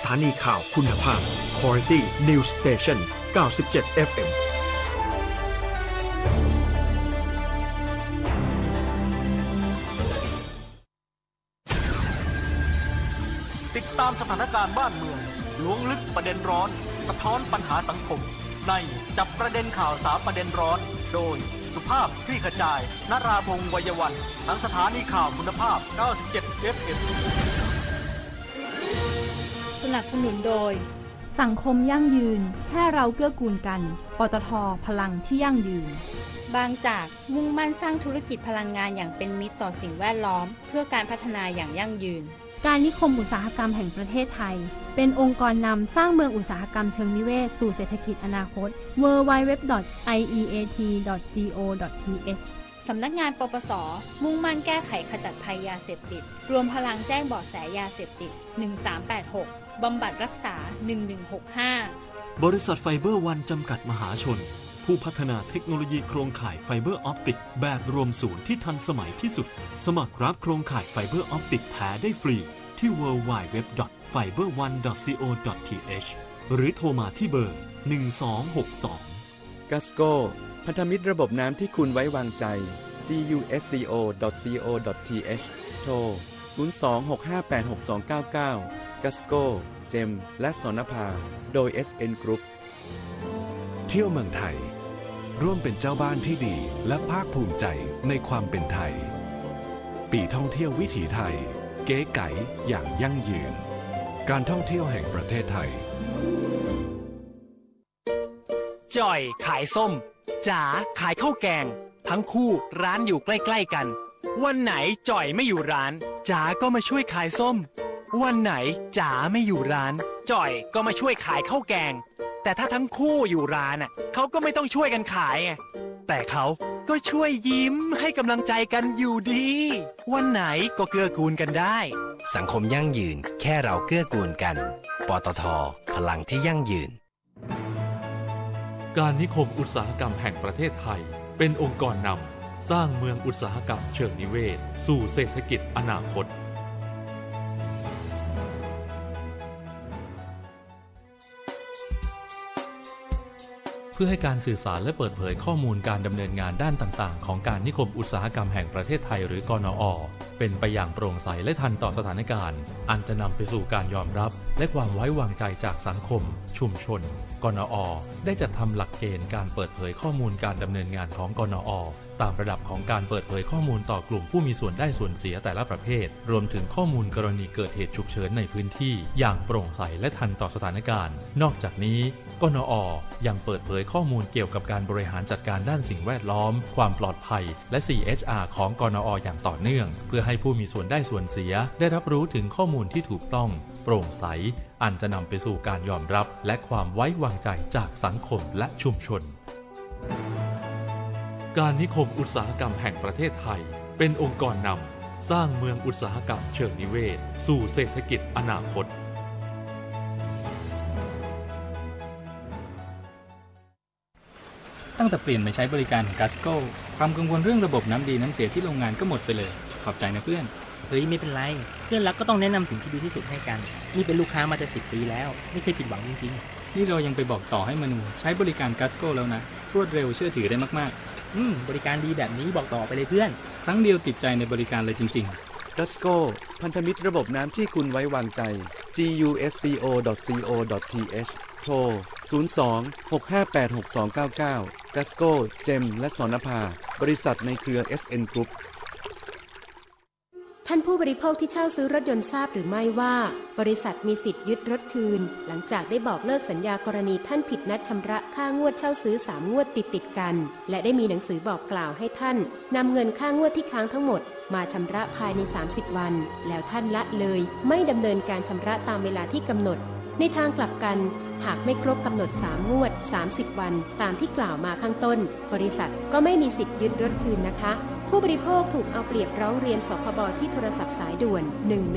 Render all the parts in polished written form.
านีข่าวคุณภาพ Quality News Station 97 FM ติดตามสถานการณ์บ้านเมืองล้วงลึกประเด็นร้อนสะท้อนปัญหาสังคมในจับประเด็นข่าว3ประเด็นร้อนโดยสุภาพคลี่ขจายนราพงษ์วัยวันทางสถานีข่าวคุณภาพ97 FM สนับสนุนโดยสังคมยั่งยืนแค่เราเกื้อกูลกันปตท.พลังที่ยั่งยืนบางจากมุ่งมั่นสร้างธุรกิจพลังงานอย่างเป็นมิตรต่อสิ่งแวดล้อมเพื่อการพัฒนาอย่างยั่งยืนการนิคมอุตสาหกรรมแห่งประเทศไทยเป็นองค์กรนำสร้างเมืองอุตสาหกรรมเชิงนิเวศสู่เศรษฐกิจอนาคต www.ieat.go.th สำนักงานปปส.มุ่งมั่นแก้ไขขจัดภัยยาเสพติดรวมพลังแจ้งเบาะแสยาเสพติด1386บำบัดรักษา1165 บริษัทไฟเบอร์วันจำกัดมหาชนผู้พัฒนาเทคโนโลยีโครงข่ายไฟเบอร์ออปติกแบบรวมศูนย์ที่ทันสมัยที่สุดสมัครรับโครงข่ายไฟเบอร์ออปติกแท้ได้ฟรีที่ www.fiberone.co.th หรือโทรมาที่เบอร์1262 Gasco พันธมิตรระบบน้ำที่คุณไว้วางใจ gusco.co.th โทร 026586299 Gasco เจมและสนภาโดย SN Group เที่ยวเมืองไทยร่วมเป็นเจ้าบ้านที่ดีและภาคภูมิใจในความเป็นไทยปีท่องเที่ยววิถีไทยเก๋ไก๋อย่างยั่งยืนการท่องเที่ยวแห่งประเทศไทยจ่อยขายส้มจ๋าขายข้าวแกงทั้งคู่ร้านอยู่ใกล้ๆกันวันไหนจ่อยไม่อยู่ร้านจ๋าก็มาช่วยขายส้มวันไหนจ๋าไม่อยู่ร้านจ่อยก็มาช่วยขายข้าวแกงแต่ถ้าทั้งคู่อยู่ร้านเขาก็ไม่ต้องช่วยกันขายไงแต่เขาก็ช่วยยิ้มให้กำลังใจกันอยู่ดีวันไหนก็เกื้อกูลกันได้สังคมยั่งยืนแค่เราเกื้อกูลกันปตท.พลังที่ยั่งยืนการนิคมอุตสาหกรรมแห่งประเทศไทยเป็นองค์กรนำสร้างเมืองอุตสาหกรรมเชิงนิเวศสู่เศรษฐกิจอนาคตเพื่อให้การสื่อสารและเปิดเผยข้อมูลการดำเนินงานด้านต่างๆของการนิคมอุตสาหกรรมแห่งประเทศไทยหรือกนอ.เป็นไปอย่างโปร่งใสและทันต่อสถานการณ์อันจะนำไปสู่การยอมรับและความไว้วางใจจากสังคมชุมชนกนอ.ได้จัดทำหลักเกณฑ์การเปิดเผยข้อมูลการดำเนินงานของกนอ.ตามระดับของการเปิดเผยข้อมูลต่อกลุ่มผู้มีส่วนได้ส่วนเสียแต่ละประเภทรวมถึงข้อมูลกรณีเกิดเหตุฉุกเฉินในพื้นที่อย่างโปร่งใสและทันต่อสถานการณ์นอกจากนี้กนอ.ยังเปิดเผยข้อมูลเกี่ยวกับการบริหารจัดการด้านสิ่งแวดล้อมความปลอดภัยและ CSR ของกนอ.อย่างต่อเนื่องเพื่อให้ผู้มีส่วนได้ส่วนเสียได้รับรู้ถึงข้อมูลที่ถูกต้องโปร่งใสอันจะนำไปสู่การยอมรับและความไว้วางใจจากสังคมและชุมชนการนิคมอุตสาหกรรมแห่งประเทศไทยเป็นองค์กรนำสร้างเมืองอุตสาหกรรมเชิงนิเวศสู่เศรษฐกิจอนาคตตั้งแต่เปลี่ยนมาใช้บริการของ Gasco ความกังวลเรื่องระบบน้ำดีน้ำเสียที่โรงงานก็หมดไปเลยขอบใจนะเพื่อนเฮ้ยไม่เป็นไรเพื่อนรักก็ต้องแนะนำสิ่งที่ดีที่สุดให้กันนี่เป็นลูกค้ามาจะ10 ปีแล้วไม่เคยผิดหวังจริงๆนี่เรายังไปบอกต่อให้มนูใช้บริการ Gasco แล้วนะรวดเร็วเชื่อถือได้มากๆบริการดีแบบนี้บอกต่อไปเลยเพื่อนครั้งเดียวติดใจในบริการเลยจริงๆ Gasco พันธมิตรระบบน้ำที่คุณไว้วางใจ gusco.co.th โทร 02-6586299 Gasco เจมและสนภาบริษัทในเครือ SN Group ท่านผู้บริโภคที่เช่าซื้อรถยนต์ทราบหรือไม่ว่าบริษัทมีสิทธิ์ยึดรถคืนหลังจากได้บอกเลิกสัญญากรณีท่านผิดนัดชำระค่างวดเช่าซื้อ3 งวดติดกันและได้มีหนังสือบอกกล่าวให้ท่านนำเงินค่างวดที่ค้างทั้งหมดมาชำระภายใน30 วันแล้วท่านละเลยไม่ดำเนินการชำระตามเวลาที่กำหนดในทางกลับกันหากไม่ครบกำหนด3 งวด30 วันตามที่กล่าวมาข้างต้นบริษัทก็ไม่มีสิทธิ์ยึดรถคืนนะคะผู้บริโภคถูกเอาเปรียบร้องเรียนสคบที่โทรศัพท์สายด่วน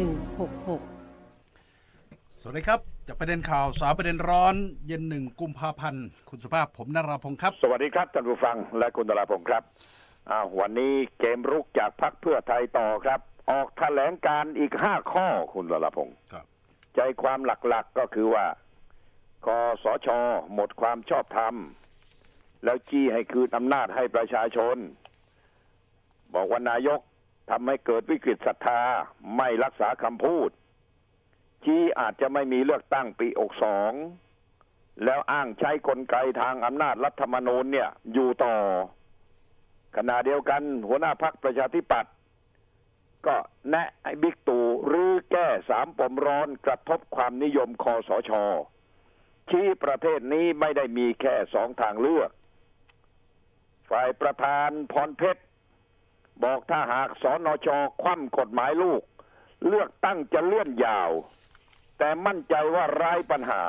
1166 สวัสดีครับจากประเด็นข่าวสาวประเด็นร้อนเย็น1 กุมภาพันธ์คุณสุภาพผมนราพงศ์ครับสวัสดีครับท่านผู้ฟังและคุณนราพงศ์ครับวันนี้เกมรุกจากพรรคเพื่อไทยต่อครับออกแถลงการอีก5 ข้อคุณนราพงศ์ครับใจความหลักๆก็คือว่าคสช.หมดความชอบธรรมแล้วจี้ให้คืนอำนาจให้ประชาชนบอกว่านายกทำให้เกิดวิกฤตศรัทธาไม่รักษาคำพูดชี้อาจจะไม่มีเลือกตั้งปี62แล้วอ้างใช้กลไกทางอำนาจรัฐธรรมนูญเนี่ยอยู่ต่อขณะเดียวกันหัวหน้าพรรคประชาธิปัตย์ก็แนะให้บิ๊กตู่รื้อแก้3ปมร้อนกระทบความนิยมคสช.ชี้ประเทศนี้ไม่ได้มีแค่2ทางเลือกฝ่ายประธานพรเพชรบอกถ้าหากสนช.คว่ำกฎหมายลูกเลือกตั้งจะเลื่อนยาวแต่มั่นใจว่าไร้ปัญหา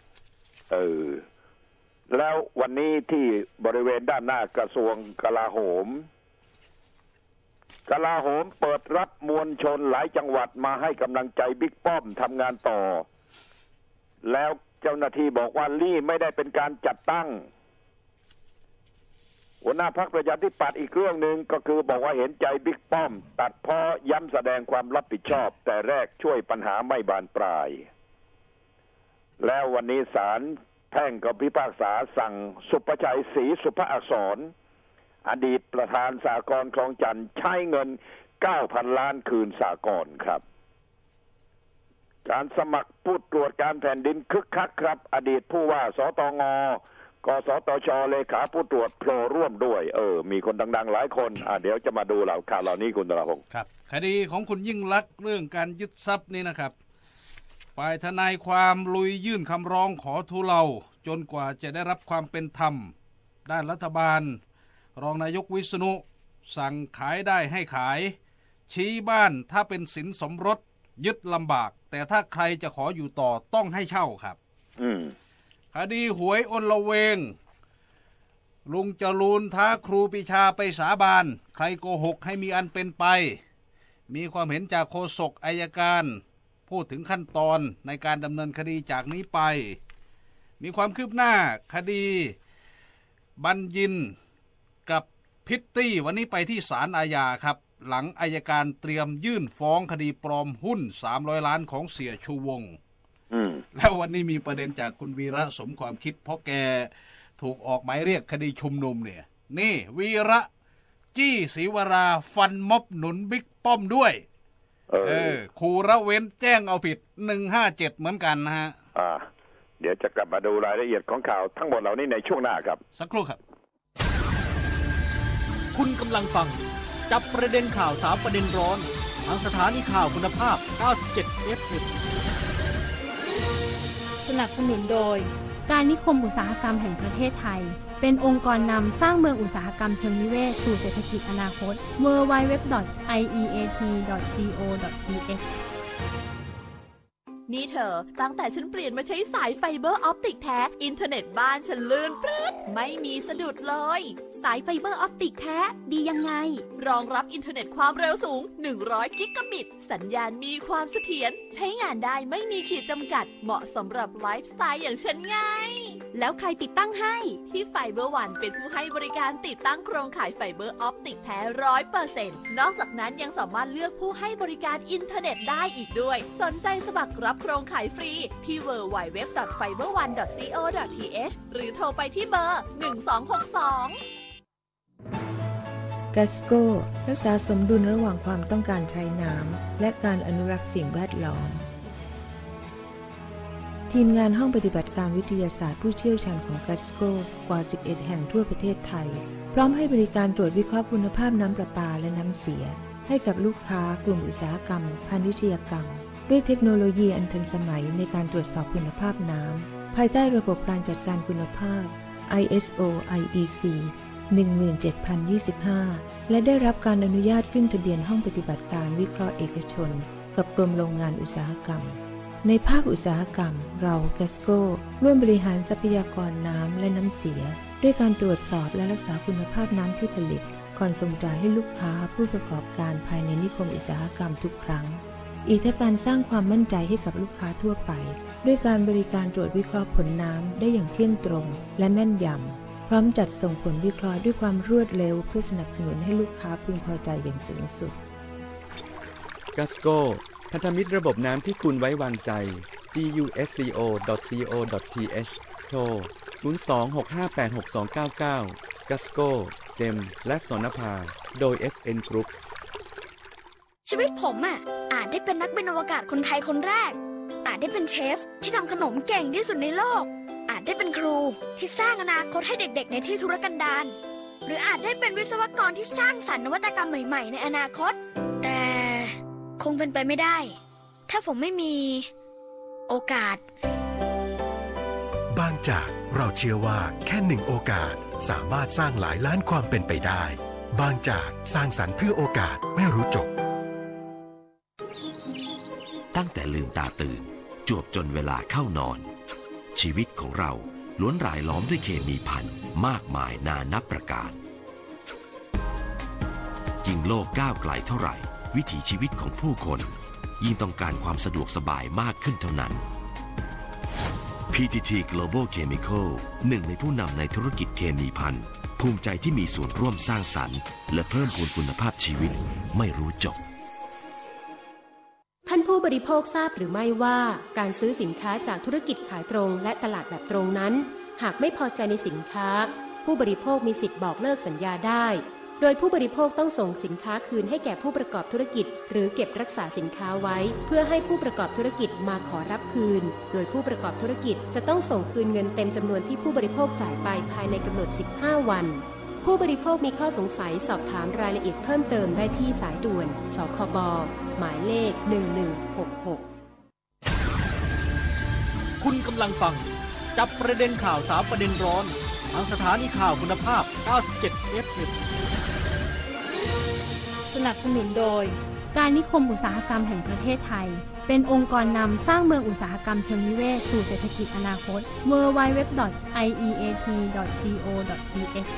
แล้ววันนี้ที่บริเวณด้านหน้ากระทรวงกลาโหมเปิดรับมวลชนหลายจังหวัดมาให้กำลังใจบิ๊กป้อมทำงานต่อแล้วเจ้าหน้าที่บอกว่านี่ไม่ได้เป็นการจัดตั้งหัวหน้าพรรคประชาธิปัตย์อีกเรื่องหนึ่งก็คือบอกว่าเห็นใจบิ๊กป้อมตัดพ้อย้ำแสดงความรับผิดชอบแต่แรกช่วยปัญหาไม่บานปลายแล้ววันนี้ศาลแพ่งก็พิพากษาสั่งสุภชัยศรีสุภอักษรอดีตประธานสหกรณ์คลองจันทน์ใช้เงิน 9,000 ล้านคืนสหกรณ์ครับการสมัครผู้ตรวจการแผ่นดินคึกคักครับอดีตผู้ว่าสตง.กสทช.เลขาผู้ตรวจโผล่ร่วมด้วยมีคนดังๆหลายคนเดี๋ยวจะมาดูข่าวเหล่านี้คุณตระพงศ์ครับคดีของคุณยิ่งลักษณ์เรื่องการยึดทรัพย์นี่นะครับฝ่ายทนายความลุยยื่นคำร้องขอทุเลาจนกว่าจะได้รับความเป็นธรรมด้านรัฐบาลรองนายกวิษณุสั่งขายได้ให้ขายชี้บ้านถ้าเป็นสินสมรสยึดลำบากแต่ถ้าใครจะขออยู่ต่อต้องให้เช่าครับคดีหวยอลเวงลุงจรูนท้าครูปีชาไปสาบานใครโกหกให้มีอันเป็นไปมีความเห็นจากโฆษกอัยการพูดถึงขั้นตอนในการดำเนินคดีจากนี้ไปมีความคืบหน้าคดีบัญญินกับพิตตี้วันนี้ไปที่ศาลอาญาครับหลังอัยการเตรียมยื่นฟ้องคดีปลอมหุ้น300 ล้านของเสียชูวงศ์แล้ววันนี้มีประเด็นจากคุณวีระสมความคิดเพราะแกถูกออกหมายเรียกคดีชุมนุมเนี่ยนี่วีระจี้ศรีวราฟันม็อบหนุนบิ๊กป้อมด้วยขู่ละเว้นแจ้งเอาผิด157เหมือนกันนะฮะเดี๋ยวจะกลับมาดูรายละเอียดของข่าวทั้งหมดเหล่านี้ในช่วงหน้าครับสักครู่ครับคุณกำลังฟังจับประเด็นข่าว3ประเด็นร้อนทางสถานีข่าวคุณภาพ97 FM สนับสนุนโดยการนิคมอุตสาหกรรมแห่งประเทศไทยเป็นองค์กรนำสร้างเมืองอุตสาหกรรมเชิงนิเวศสู่เศรษฐกิจอนาคต www.ieat.go.th นี่เธอตั้งแต่ฉันเปลี่ยนมาใช้สายไฟเบอร์ออปติกแท้อินเทอร์เน็ตบ้านฉันลื่นปรึ๊ดไม่มีสะดุดเลยสายไฟเบอร์ออปติกแท้ดียังไงรองรับอินเทอร์เน็ตความเร็วสูง100กิกะบิตสัญญาณมีความเสถียรใช้งานได้ไม่มีขีดจำกัดเหมาะสำหรับไลฟ์สไตล์อย่างฉันไงแล้วใครติดตั้งให้ที่ไฟเบอร์วันเป็นผู้ให้บริการติดตั้งโครงข่ายไฟเบอร์ออปติกแท้ 100% นอกจากนั้นยังสามารถเลือกผู้ให้บริการอินเทอร์เน็ตได้อีกด้วยสนใจสมัครรับโครงข่ายฟรีที่ www.fiberone.co.th หรือโทรไปที่เบอร์1262 กัสโกรักษาสมดุลระหว่างความต้องการใช้น้ำและการอนุรักษ์สิ่งแวดล้อมทีมงานห้องปฏิบัติการวิทยาศาสตร์ผู้เชี่ยวชาญของกัสโกกว่า11แห่งทั่วประเทศไทยพร้อมให้บริการตรวจวิเคราะห์คุณภาพน้ำประปาและน้ำเสียให้กับลูกค้ากลุ่มอุตสาหกรรมพาณิชยกรรมด้วยเทคโนโลยีอันทันสมัยในการตรวจสอบคุณภาพน้ำภายใต้ระบบการจัดการคุณภาพ ISO IEC 17025 และได้รับการอนุญาตขึ้นทะเบียนห้องปฏิบัติการวิเคราะห์เอกชนกับกรมโรงงานอุตสาหกรรมในภาคอุตสาหกรรมเราแกสโกร่วมบริหารทรัพยากรน้ำและน้ำเสียด้วยการตรวจสอบและรักษาคุณภาพน้ำที่ผลิตก่อนส่งจ่ายให้ลูกค้าผู้ประกอบการภายในนิคมอุตสาหกรรมทุกครั้งอีกทั้งการสร้างความมั่นใจให้กับลูกค้าทั่วไปด้วยการบริการตรวจวิเคราะห์ผลน้ำได้อย่างเที่ยงตรงและแม่นยำพร้อมจัดส่งผลวิเคราะห์ด้วยความรวดเร็วเพื่อสนับสนุนให้ลูกค้าพึงพอใจอย่างสูงสุดกัสโกพันธมิตรระบบน้ำที่คุณไว้วางใจ gusco.co.th โทร 026586299 Gasco เจมและสนภาโดย SN Group ชีวิตผมอาจได้เป็นนักบินอวกาศคนไทยคนแรกอาจได้เป็นเชฟที่ทำขนมเก่งที่สุดในโลกอาจได้เป็นครูที่สร้างอนาคตให้เด็กๆในที่ทุรกันดารหรืออาจได้เป็นวิศวกรที่สร้างสรรค์นวัตกรรมใหม่ๆในอนาคตแต่คงเป็นไปไม่ได้ถ้าผมไม่มีโอกาสบางจากเราเชื่อว่าแค่หนึ่งโอกาสสามารถสร้างหลายล้านความเป็นไปได้บางจากสร้างสรรค์เพื่อโอกาสไม่รู้จบตั้งแต่ลืมตาตื่นจวบจนเวลาเข้านอนชีวิตของเราล้วนรายล้อมด้วยเคมีพันมากมายนานับประการยิ่งโลกก้าวไกลเท่าไหร่วิถีชีวิตของผู้คนยิ่งต้องการความสะดวกสบายมากขึ้นเท่านั้น PTT Global Chemical หนึ่งในผู้นำในธุรกิจเคมีภัณฑ์ภูมิใจที่มีส่วนร่วมสร้างสรรค์และเพิ่มพูนคุณภาพชีวิตไม่รู้จบท่านผู้บริโภคทราบหรือไม่ว่าการซื้อสินค้าจากธุรกิจขายตรงและตลาดแบบตรงนั้นหากไม่พอใจในสินค้าผู้บริโภคมีสิทธิ์บอกเลิกสัญญาได้โดยผู้บริโภคต้องส่งสินค้าคืนให้แก่ผู้ประกอบธุรกิจหรือเก็บรักษาสินค้าไว้เพื่อให้ผู้ประกอบธุรกิจมาขอรับคืนโดยผู้ประกอบธุรกิจจะต้องส่งคืนเงินเต็มจำนวนที่ผู้บริโภคจ่ายไปภายในกำหนด15วันผู้บริโภคมีข้อสงสัยสอบถามรายละเอียดเพิ่มเติมได้ที่สายด่วนสคบหมายเลข1166 คุณกำลังฟังจับประเด็นข่าวสารประเด็นร้อนทางสถานีข่าวคุณภาพ97 FM สนับสนุนโดยการนิคมอุตสาหกรรมแห่งประเทศไทยเป็นองค์กรนำสร้างเมืองอุตสาหกรรมเชิงนิเวศสู่เศรษฐกิจอนาคต www.ieat.go.th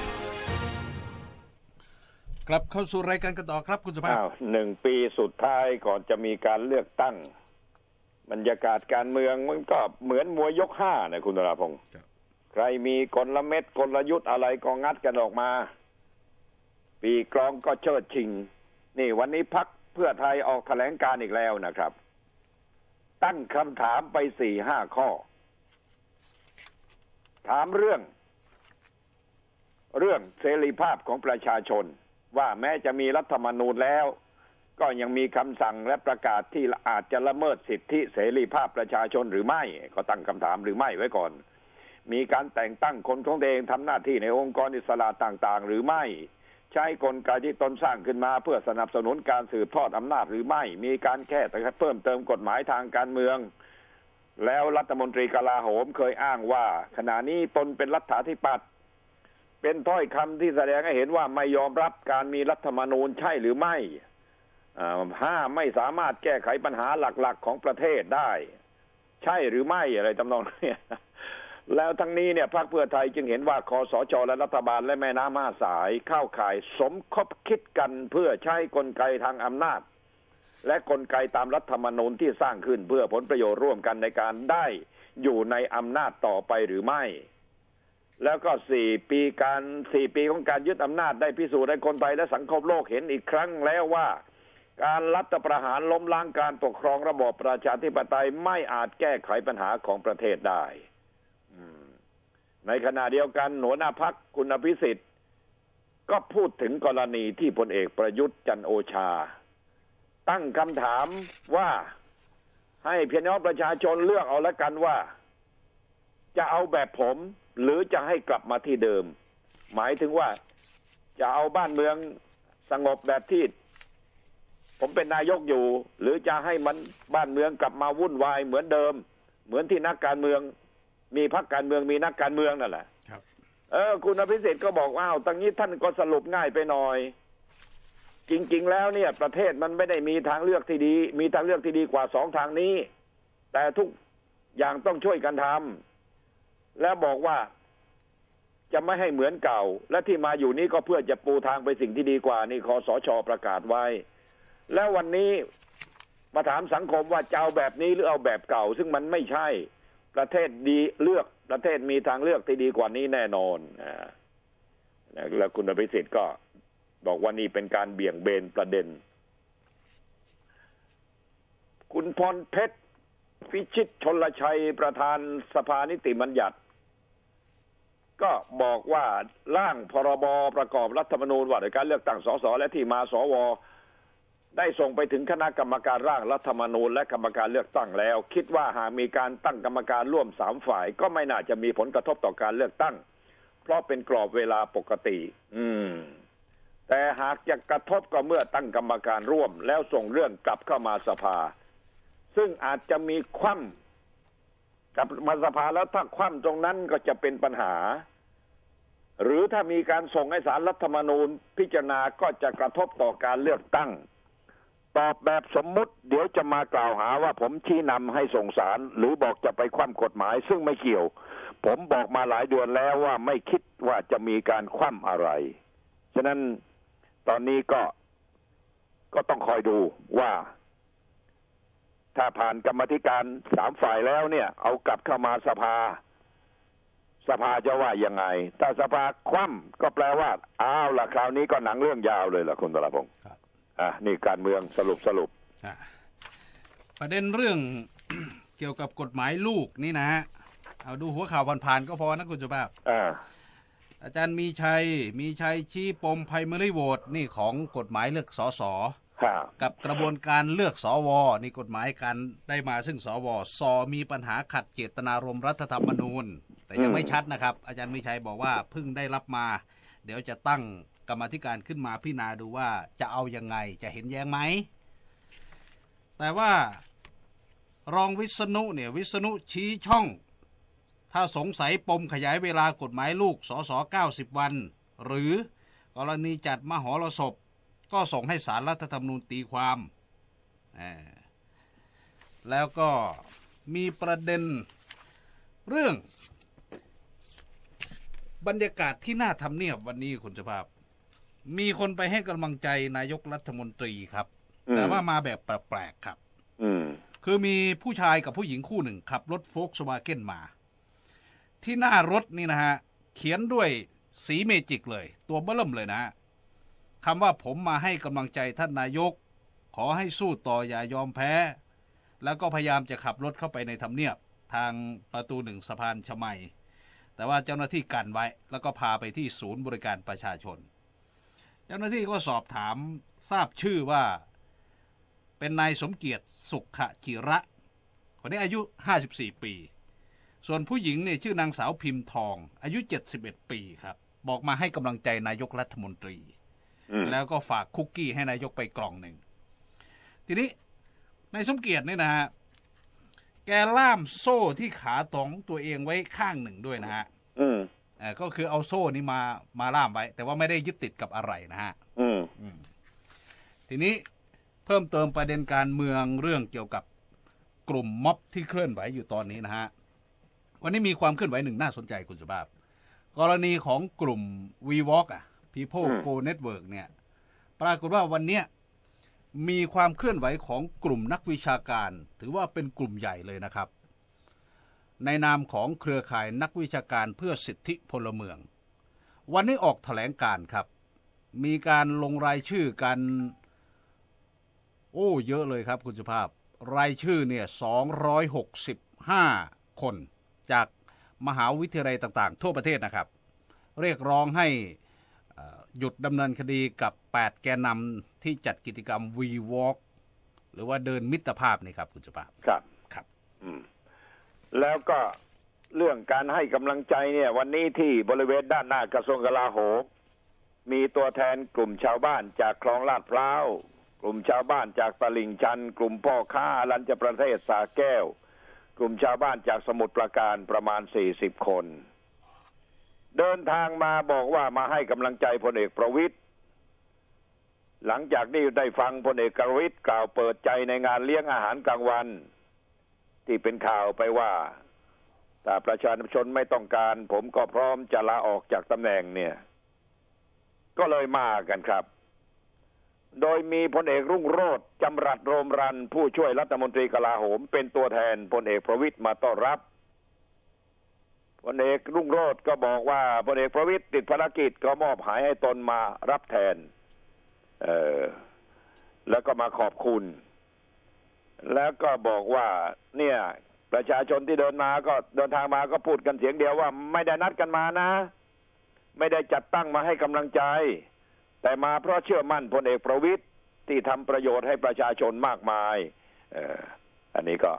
กลับเข้าสู่รายการกันต่อครับคุณสุภาพ 1 ปีสุดท้ายก่อนจะมีการเลือกตั้งบรรยากาศการเมืองมันก็เหมือนมวยยก5นะคุณธราพงศ์ใครมีกลเม็ดกลยุทธ์อะไรก็งัดกันออกมาปีกลองก็เชิดชิงนี่วันนี้พรรคเพื่อไทยออกแถลงการอีกแล้วนะครับตั้งคำถามไป 4-5 ข้อถามเรื่องเสรีภาพของประชาชนว่าแม้จะมีรัฐธรรมนูญแล้วก็ยังมีคำสั่งและประกาศที่อาจจะละเมิดสิทธิเสรีภาพประชาชนหรือไม่ก็ตั้งคำถามหรือไม่ไว้ก่อนมีการแต่งตั้งคนของตัวเองทำหน้าที่ในองค์กรอิสระต่างๆหรือไม่ใช้กลไกที่ตนสร้างขึ้นมาเพื่อสนับสนุนการสืบทอดอำนาจหรือไม่มีการแก้แต่เพิ่มเติมกฎหมายทางการเมืองแล้วรัฐมนตรีกลาโหมเคยอ้างว่าขณะนี้ตนเป็นรัฐาธิปัตย์เป็นถ้อยคำที่แสดงให้เห็นว่าไม่ยอมรับการมีรัฐธรรมนูญใช่หรือไม่ไม่สามารถแก้ไขปัญหาหลักๆของประเทศได้ใช่หรือไม่อะไรทำนองนี้แล้วทั้งนี้เนี่ยพรรคเพื่อไทยจึงเห็นว่าคสช.และรัฐบาลและแม่น้ำ5 สายเข้าข่ายสมคบคิดกันเพื่อใช้กลไกทางอำนาจและกลไกตามรัฐธรรมนูญที่สร้างขึ้นเพื่อผลประโยชน์ร่วมกันในการได้อยู่ในอำนาจต่อไปหรือไม่แล้วก็4 ปีของการยึดอำนาจได้พิสูจน์ให้คนไทยและสังคมโลกเห็นอีกครั้งแล้วว่าการรัฐประหารล้มล้างการปกครองระบอบประชาธิปไตยไม่อาจแก้ไขปัญหาของประเทศได้ในขณะเดียวกันหัวหน้าพรรคคุณอภิสิทธิ์ก็พูดถึงกรณีที่พลเอกประยุทธ์จันทร์โอชาตั้งคำถามว่าให้พี่น้องประชาชนเลือกเอาละกันว่าจะเอาแบบผมหรือจะให้กลับมาที่เดิมหมายถึงว่าจะเอาบ้านเมืองสงบแบบที่ผมเป็นนายกอยู่หรือจะให้มันบ้านเมืองกลับมาวุ่นวายเหมือนเดิมเหมือนที่นักการเมืองมีพรรคการเมืองมีนักการเมืองนั่นแหละคุณอภิสิทธิ์ก็บอกว่าตรงนี้ท่านก็สรุปง่ายไปหน่อยจริงๆแล้วเนี่ยประเทศมันไม่ได้มีทางเลือกที่ดีมีทางเลือกที่ดีกว่า2 ทางนี้แต่ทุกอย่างต้องช่วยกันทำแล้วบอกว่าจะไม่ให้เหมือนเก่าและที่มาอยู่นี้ก็เพื่อจะปูทางไปสิ่งที่ดีกว่านี่คสช.ประกาศไว้แล้ววันนี้มาถามสังคมว่าจะเอาแบบนี้หรือเอาแบบเก่าซึ่งมันไม่ใช่ประเทศดีเลือกประเทศมีทางเลือกที่ดีกว่านี้แน่นอนแล้วคุณอภิสิทธิ์ก็บอกว่านี่เป็นการเบี่ยงเบนประเด็นคุณพรเพชรพิชิตชลชัยประธานสภานิติบัญญัติก็บอกว่าร่างพรบประกอบรัฐธรรมนูญว่าด้วยการเลือกตั้งสสและที่มาสวได้ส่งไปถึงคณะกรรมการร่างรัฐธรรมนูญและกรรมการเลือกตั้งแล้วคิดว่าหากมีการตั้งกรรมการร่วม3ฝ่ายก็ไม่น่าจะมีผลกระทบต่อการเลือกตั้งเพราะเป็นกรอบเวลาปกติแต่หากจะกระทบก็เมื่อตั้งกรรมการร่วมแล้วส่งเรื่องกลับเข้ามาสภาซึ่งอาจจะมีคว่ำกลับมาสภาแล้วถ้าคว่ำตรงนั้นก็จะเป็นปัญหาหรือถ้ามีการส่งให้ศาลรัฐธรรมนูญพิจารณาก็จะกระทบต่อการเลือกตั้งตอบแบบสมมุติเดี๋ยวจะมากล่าวหาว่าผมชี้นำให้ส่งศาลหรือบอกจะไปคว่ำกฎหมายซึ่งไม่เกี่ยวผมบอกมาหลายเดือนแล้วว่าไม่คิดว่าจะมีการคว่ำอะไรฉะนั้นตอนนี้ก็ต้องคอยดูว่าถ้าผ่านกรรมธิการ3ฝ่ายแล้วเนี่ยเอากลับเข้ามาสภาจะว่ายังไงถ้าสภาคว่ำก็แปลว่าอ้าวล่ะคราวนี้ก็หนังเรื่องยาวเลยล่ะคุณตลาพงศ์นี่การเมืองสรุปประเด็นเรื่อง เกี่ยวกับกฎหมายลูกนี่นะฮะเอาดูหัวข่าวผ่านๆก็พอนะคุณสุภาพอาจารย์มีชัยชี้ปม primary vote นี่ของกฎหมายเลือกสสกับกระบวนการเลือกสวนี่กฎหมายการได้มาซึ่งสวมีปัญหาขัดเจตนารมณ์รัฐธรรมนูญแต่ยังไม่ชัดนะครับอาจารย์มีชัยบอกว่าเพิ่งได้รับมาเดี๋ยวจะตั้งกรรมาธิการขึ้นมาพิจารณาดูว่าจะเอายังไงจะเห็นแย้งไหมแต่ว่ารองวิษณุชี้ช่องถ้าสงสัยปมขยายเวลากฎหมายลูกสส90วันหรือกรณีจัดมหรสพก็ส่งให้ศาลรัฐธรรมนูญตีความแล้วก็มีประเด็นเรื่องบรรยากาศที่หน้าทำเนียบวันนี้คุณสุภาพมีคนไปให้กำลังใจนายกรัฐมนตรีครับแต่ว่ามาแบบแปลกๆครับคือมีผู้ชายกับผู้หญิงคู่หนึ่งขับรถโฟล์คสวาเก้นมาที่หน้ารถนี่นะฮะเขียนด้วยสีเมจิกเลยตัวเบิ่มเลยนะคำว่าผมมาให้กำลังใจท่านนายกขอให้สู้ต่ออย่ายอมแพ้แล้วก็พยายามจะขับรถเข้าไปในทำเนียบทางประตู1สะพานชมัยแต่ว่าเจ้าหน้าที่กันไว้แล้วก็พาไปที่ศูนย์บริการประชาชนเจ้าหน้าที่ก็สอบถามทราบชื่อว่าเป็นนายสมเกียรติสุขจิระคนนี้อายุ54ปีส่วนผู้หญิงเนี่ยชื่อนางสาวพิมพ์ทองอายุ71ปีครับบอกมาให้กำลังใจนายกรัฐมนตรีแล้วก็ฝากคุกกี้ให้นายกไปกล่องหนึ่งทีนี้นายสมเกียรติเนี่ยนะฮะแกล่ามโซ่ที่ขาของตัวเองไว้ข้างหนึ่งด้วยนะฮะก็คือเอาโซ่นี้มาล่ามไว้แต่ว่าไม่ได้ยึดติดกับอะไรนะฮะทีนี้เพิ่มเติมประเด็นการเมืองเรื่องเกี่ยวกับกลุ่มม็อบที่เคลื่อนไหวอยู่ตอนนี้นะฮะวันนี้มีความเคลื่อนไหวหนึ่งน่าสนใจคุณสุภาพกรณีของกลุ่ม VWalk People Go Network เนี่ยปรากฏว่าวันนี้มีความเคลื่อนไหวของกลุ่มนักวิชาการถือว่าเป็นกลุ่มใหญ่เลยนะครับในนามของเครือข่ายนักวิชาการเพื่อสิทธิพลเมืองวันนี้ออกแถลงการครับมีการลงรายชื่อกันเยอะเลยครับคุณสุภาพรายชื่อเนี่ย265คนจากมหาวิทยาลัยต่างๆทั่วประเทศนะครับเรียกร้องให้หยุดดำเนินคดีกับ8แกนนำที่จัดกิจกรรม VWalk หรือว่าเดินมิตรภาพนี่ครับคุณสุภาพครับแล้วก็เรื่องการให้กำลังใจเนี่ยวันนี้ที่บริเวณด้านหน้ากระทรวงกลาโหมมีตัวแทนกลุ่มชาวบ้านจากคลองลาดพร้าวกลุ่มชาวบ้านจากตลิ่งชันกลุ่มพ่อค้าอรัญญประเทศสาแก้วกลุ่มชาวบ้านจากสมุทรปราการประมาณ40คนเดินทางมาบอกว่ามาให้กำลังใจพลเอกประวิตรหลังจากที่ได้ฟังพลเอกประวิตรกล่าวเปิดใจในงานเลี้ยงอาหารกลางวันที่เป็นข่าวไปว่าถ้าประชาชนไม่ต้องการผมก็พร้อมจะลาออกจากตำแหน่งเนี่ยก็เลยมากันครับโดยมีพลเอกรุ่งโรจน์จำรัดโรมรันผู้ช่วยรัฐมนตรีกลาโหมเป็นตัวแทนพลเอกประวิตรมาต้อนรับพลเอกรุ่งโรจน์ก็บอกว่าพลเอกประวิตรติดภารกิจก็มอบหมายให้ตนมารับแทนแล้วก็มาขอบคุณแล้วก็บอกว่าเนี่ยประชาชนที่เดินทางมาก็พูดกันเสียงเดียวว่าไม่ได้นัดกันมานะไม่ได้จัดตั้งมาให้กำลังใจแต่มาเพราะเชื่อมั่นพลเอกประวิตรที่ทำประโยชน์ให้ประชาชนมากมายอันนี้ก็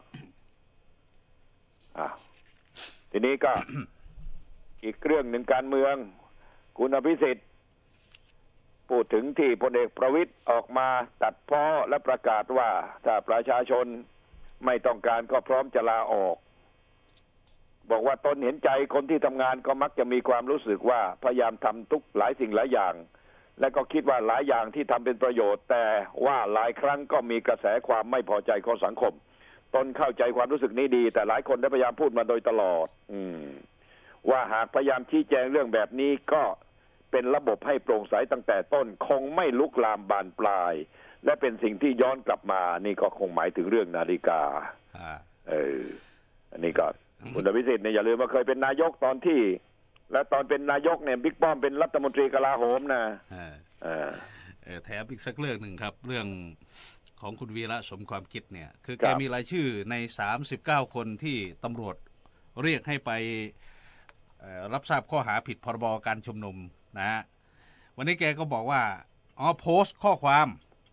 ทีนี้ก็ อีกเรื่องหนึ่งการเมืองคุณอภิสิทธิ์พูดถึงที่พลเอกประวิตรออกมาตัดพ้อและประกาศว่าถ้าประชาชนไม่ต้องการก็พร้อมจะลาออกบอกว่าตนเห็นใจคนที่ทำงานก็มักจะมีความรู้สึกว่าพยายามทำทุกหลายสิ่งหลายอย่างและก็คิดว่าหลายอย่างที่ทำเป็นประโยชน์แต่ว่าหลายครั้งก็มีกระแสความไม่พอใจของสังคมตนเข้าใจความรู้สึกนี้ดีแต่หลายคนได้พยายามพูดมาโดยตลอดว่าหากพยายามชี้แจงเรื่องแบบนี้ก็เป็นระบบให้โปร่งใสตั้งแต่ต้นคงไม่ลุกลามบานปลายและเป็นสิ่งที่ย้อนกลับมานี่ก็คงหมายถึงเรื่องนาฬิกาอันนี้ก็คุณอภิสิทธิ์เนี่ยอย่าลืมว่าเคยเป็นนายกตอนที่และตอนเป็นนายกเนี่ยบิ๊กป้อมเป็นรัฐมนตรีกลาโหมนะแถมอีกสักเรื่องหนึ่งครับเรื่องของคุณวีระสมความคิดเนี่ยคือแกมีรายชื่อใน39คนที่ตำรวจเรียกให้ไปรับทราบข้อหาผิดพรบการชุมนุมนะฮะวันนี้แกก็บอกว่าโพสต์ข้อความ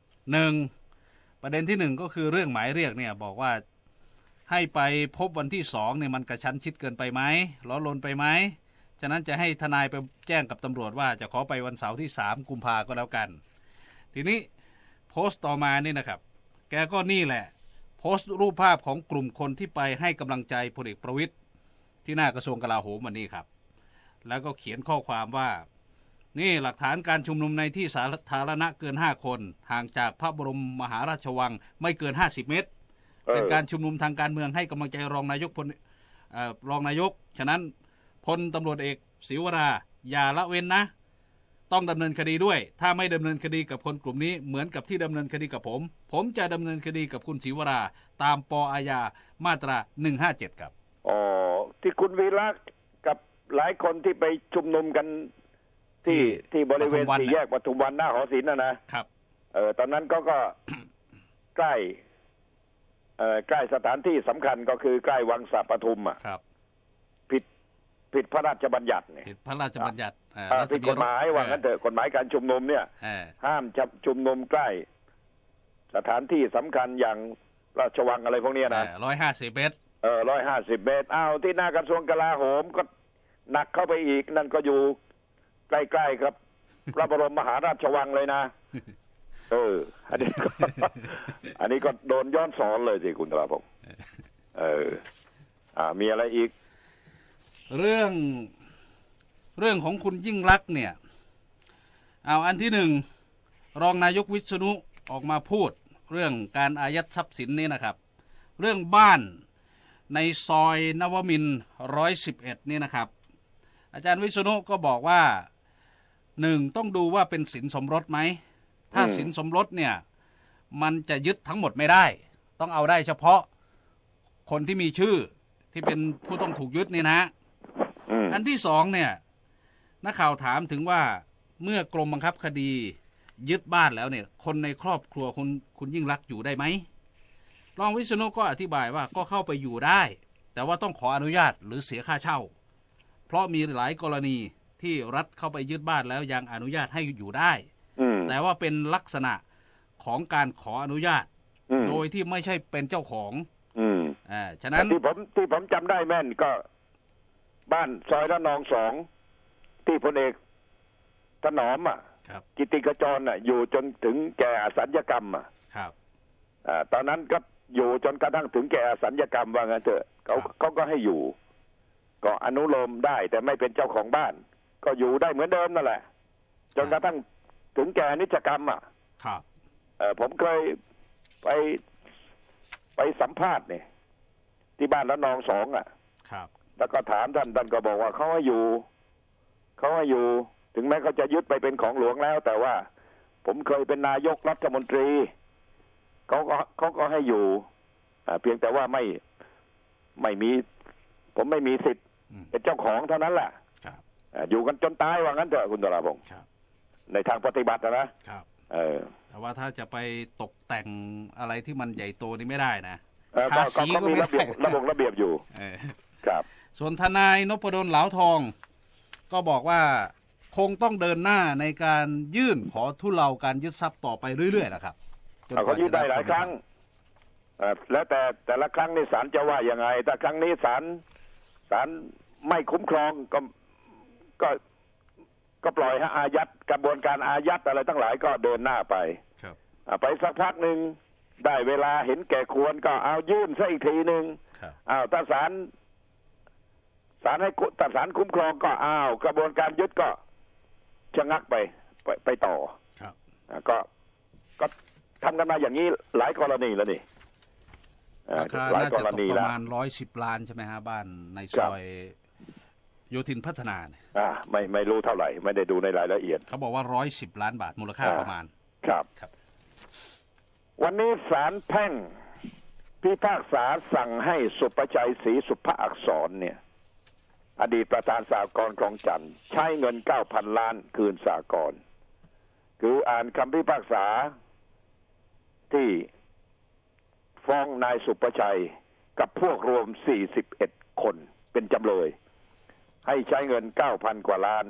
1ประเด็นที่1ก็คือเรื่องหมายเรียกเนี่ยบอกว่าให้ไปพบวันที่2เนี่ยมันกระชั้นชิดเกินไปไหมล้อลนไปไหมฉะนั้นจะให้ทนายไปแจ้งกับตำรวจว่าจะขอไปวันเสาร์ที่3กุมภาก็แล้วกันทีนี้โพสต์ต่อมานี่นะครับแกก็นี่แหละโพสต์รูปภาพของกลุ่มคนที่ไปให้กำลังใจพลเอกประวิตรที่หน้ากระทรวงกลาโหมวันนี้ครับแล้วก็เขียนข้อความว่านี่หลักฐานการชุมนุมในที่สาธารณะเกิน5คนห่างจากพระบรมมหาราชวังไม่เกิน50เมตรเป็นการชุมนุมทางการเมืองให้กำลังใจรองนายกฉะนั้นพลตำรวจเอกศิวราอย่าละเว้นนะต้องดำเนินคดีด้วยถ้าไม่ดำเนินคดีกับคนกลุ่มนี้เหมือนกับที่ดำเนินคดีกับผมจะดำเนินคดีกับคุณศิวราตามป.อาญามาตรา157ครับที่คุณวีระกับหลายคนที่ไปชุมนุมกันที่บริเวณสี่แยกปทุมวันหน้าหอศิลป์นะครับตอนนั้นก็ ใกล้สถานที่สำคัญก็คือใกล้วังสะปทุมครับผิดพระราชบัญญัติเนี่ยผิดพระราชบัญญัติผิดกฎหมายว่างั้นเถอะกฎหมายการชุมนุมเนี่ยห้ามชุมนุมใกล้สถานที่สำคัญอย่างราชวังอะไรพวกนี้นะ 150 เมตร 150 เมตรที่หน้ากระทรวงกลาโหมก็หนักเข้าไปอีกนั่นก็อยู่ใกล้ๆครับพระบรมมหาราชวังเลยนะอันนี้ก็โดนย้อนสอนเลยสิคุณตราพงษ์มีอะไรอีกเรื่องของคุณยิ่งลักษณ์เนี่ยอันที่1รองนายกวิษณุออกมาพูดเรื่องการอายัดทรัพย์สินนี้นะครับเรื่องบ้านในซอยนวมินทร์111นี่นะครับอาจารย์วิษณุก็บอกว่า1ต้องดูว่าเป็นสินสมรสไหมถ้าสินสมรสเนี่ยมันจะยึดทั้งหมดไม่ได้ต้องเอาได้เฉพาะคนที่มีชื่อที่เป็นผู้ต้องถูกยึดนี่นะอันที่2เนี่ยนักข่าวถามถึงว่าเมื่อกรมบังคับคดียึดบ้านแล้วเนี่ยคนในครอบครัวคุณยิ่งลักษณ์อยู่ได้ไหมรองวิษณุก็อธิบายว่าก็เข้าไปอยู่ได้แต่ว่าต้องขออนุญาตหรือเสียค่าเช่าเพราะมีหลายกรณีที่รัฐเข้าไปยึดบ้านแล้วยังอนุญาตให้อยู่ได้แต่ว่าเป็นลักษณะของการขออนุญาตโดยที่ไม่ใช่เป็นเจ้าของฉะนั้นที่ผมจำได้แม่นก็บ้านซอยระนอง2ที่พลเอกถนอมกิติกจรอยู่จนถึงแก่อสัญญกรรมตอนนั้นก็อยู่จนกระทั่งถึงแก่อสัญญกรรมว่างั้นเถอะเขาก็ให้อยู่ก็อนุโลมได้แต่ไม่เป็นเจ้าของบ้านก็อยู่ได้เหมือนเดิมนั่นแหละจนกระทั่งถึงแก่นิจกรรมผมเคยไปสัมภาษณ์เนี่ยที่บ้านระนอง2แล้วก็ถามท่านก็บอกว่าเขาให้อยู่ถึงแม้เขาจะยึดไปเป็นของหลวงแล้วแต่ว่าผมเคยเป็นนายกรัฐมนตรีเขาก็ให้อยู่เพียงแต่ว่าไม่มีผมไม่มีสิทธิ์เป็นเจ้าของเท่านั้นแหละอยู่กันจนตายว่างั้นเถอะคุณตราพงษ์ในทางปฏิบัตินะแต่ว่าถ้าจะไปตกแต่งอะไรที่มันใหญ่โตนี่ไม่ได้นะทาก็สีก็มีไม่ได้ระเบียบอยู่ครับส่วนทนายนพดลเหลาทองก็บอกว่าคงต้องเดินหน้าในการยื่นขอทุเลาการยึดทรัพย์ต่อไปเรื่อยๆนะครับเขายื่นได้หลายครั้งแล้วแต่ละครั้งนี่ศาลจะว่ายังไงแต่ครั้งนี้ศาลไม่คุ้มครองก็ปล่อยให้อายัดกระบวนการอายัดอะไรทั้งหลายก็เดินหน้าไปไปสักพักหนึ่งได้เวลาเห็นแก่ควรก็เอายื่นซะอีกทีหนึ่งถ้าศาลให้ถ้าศาลคุ้มครองก็กระบวนการยึดก็ชะงักไปต่อก็ทำกันมาอย่างนี้หลายกรณีแล้วนี่ราคาน่าจะตกประมาณ110 ล้านใช่ไหมฮะบ้านในซอยโยธินพัฒนาไม่รู้เท่าไหร่ไม่ได้ดูในรายละเอียดเขาบอกว่า110 ล้านบาทมูลค่าประมาณครับวันนี้ศาลแพ่งพิพากษาสั่งให้สุประชัยศรีสุภอักษรเนี่ยอดีตประธานสหกรณ์คลองจันทร์ใช้เงิน 9,000 ล้านคืนสหกรณ์คืออ่านคำพิพากษาที่ฟ้องนายสุประชัยกับพวกรวม41คนเป็นจำเลยให้ใช้เงิน 9,000 กว่าล้าน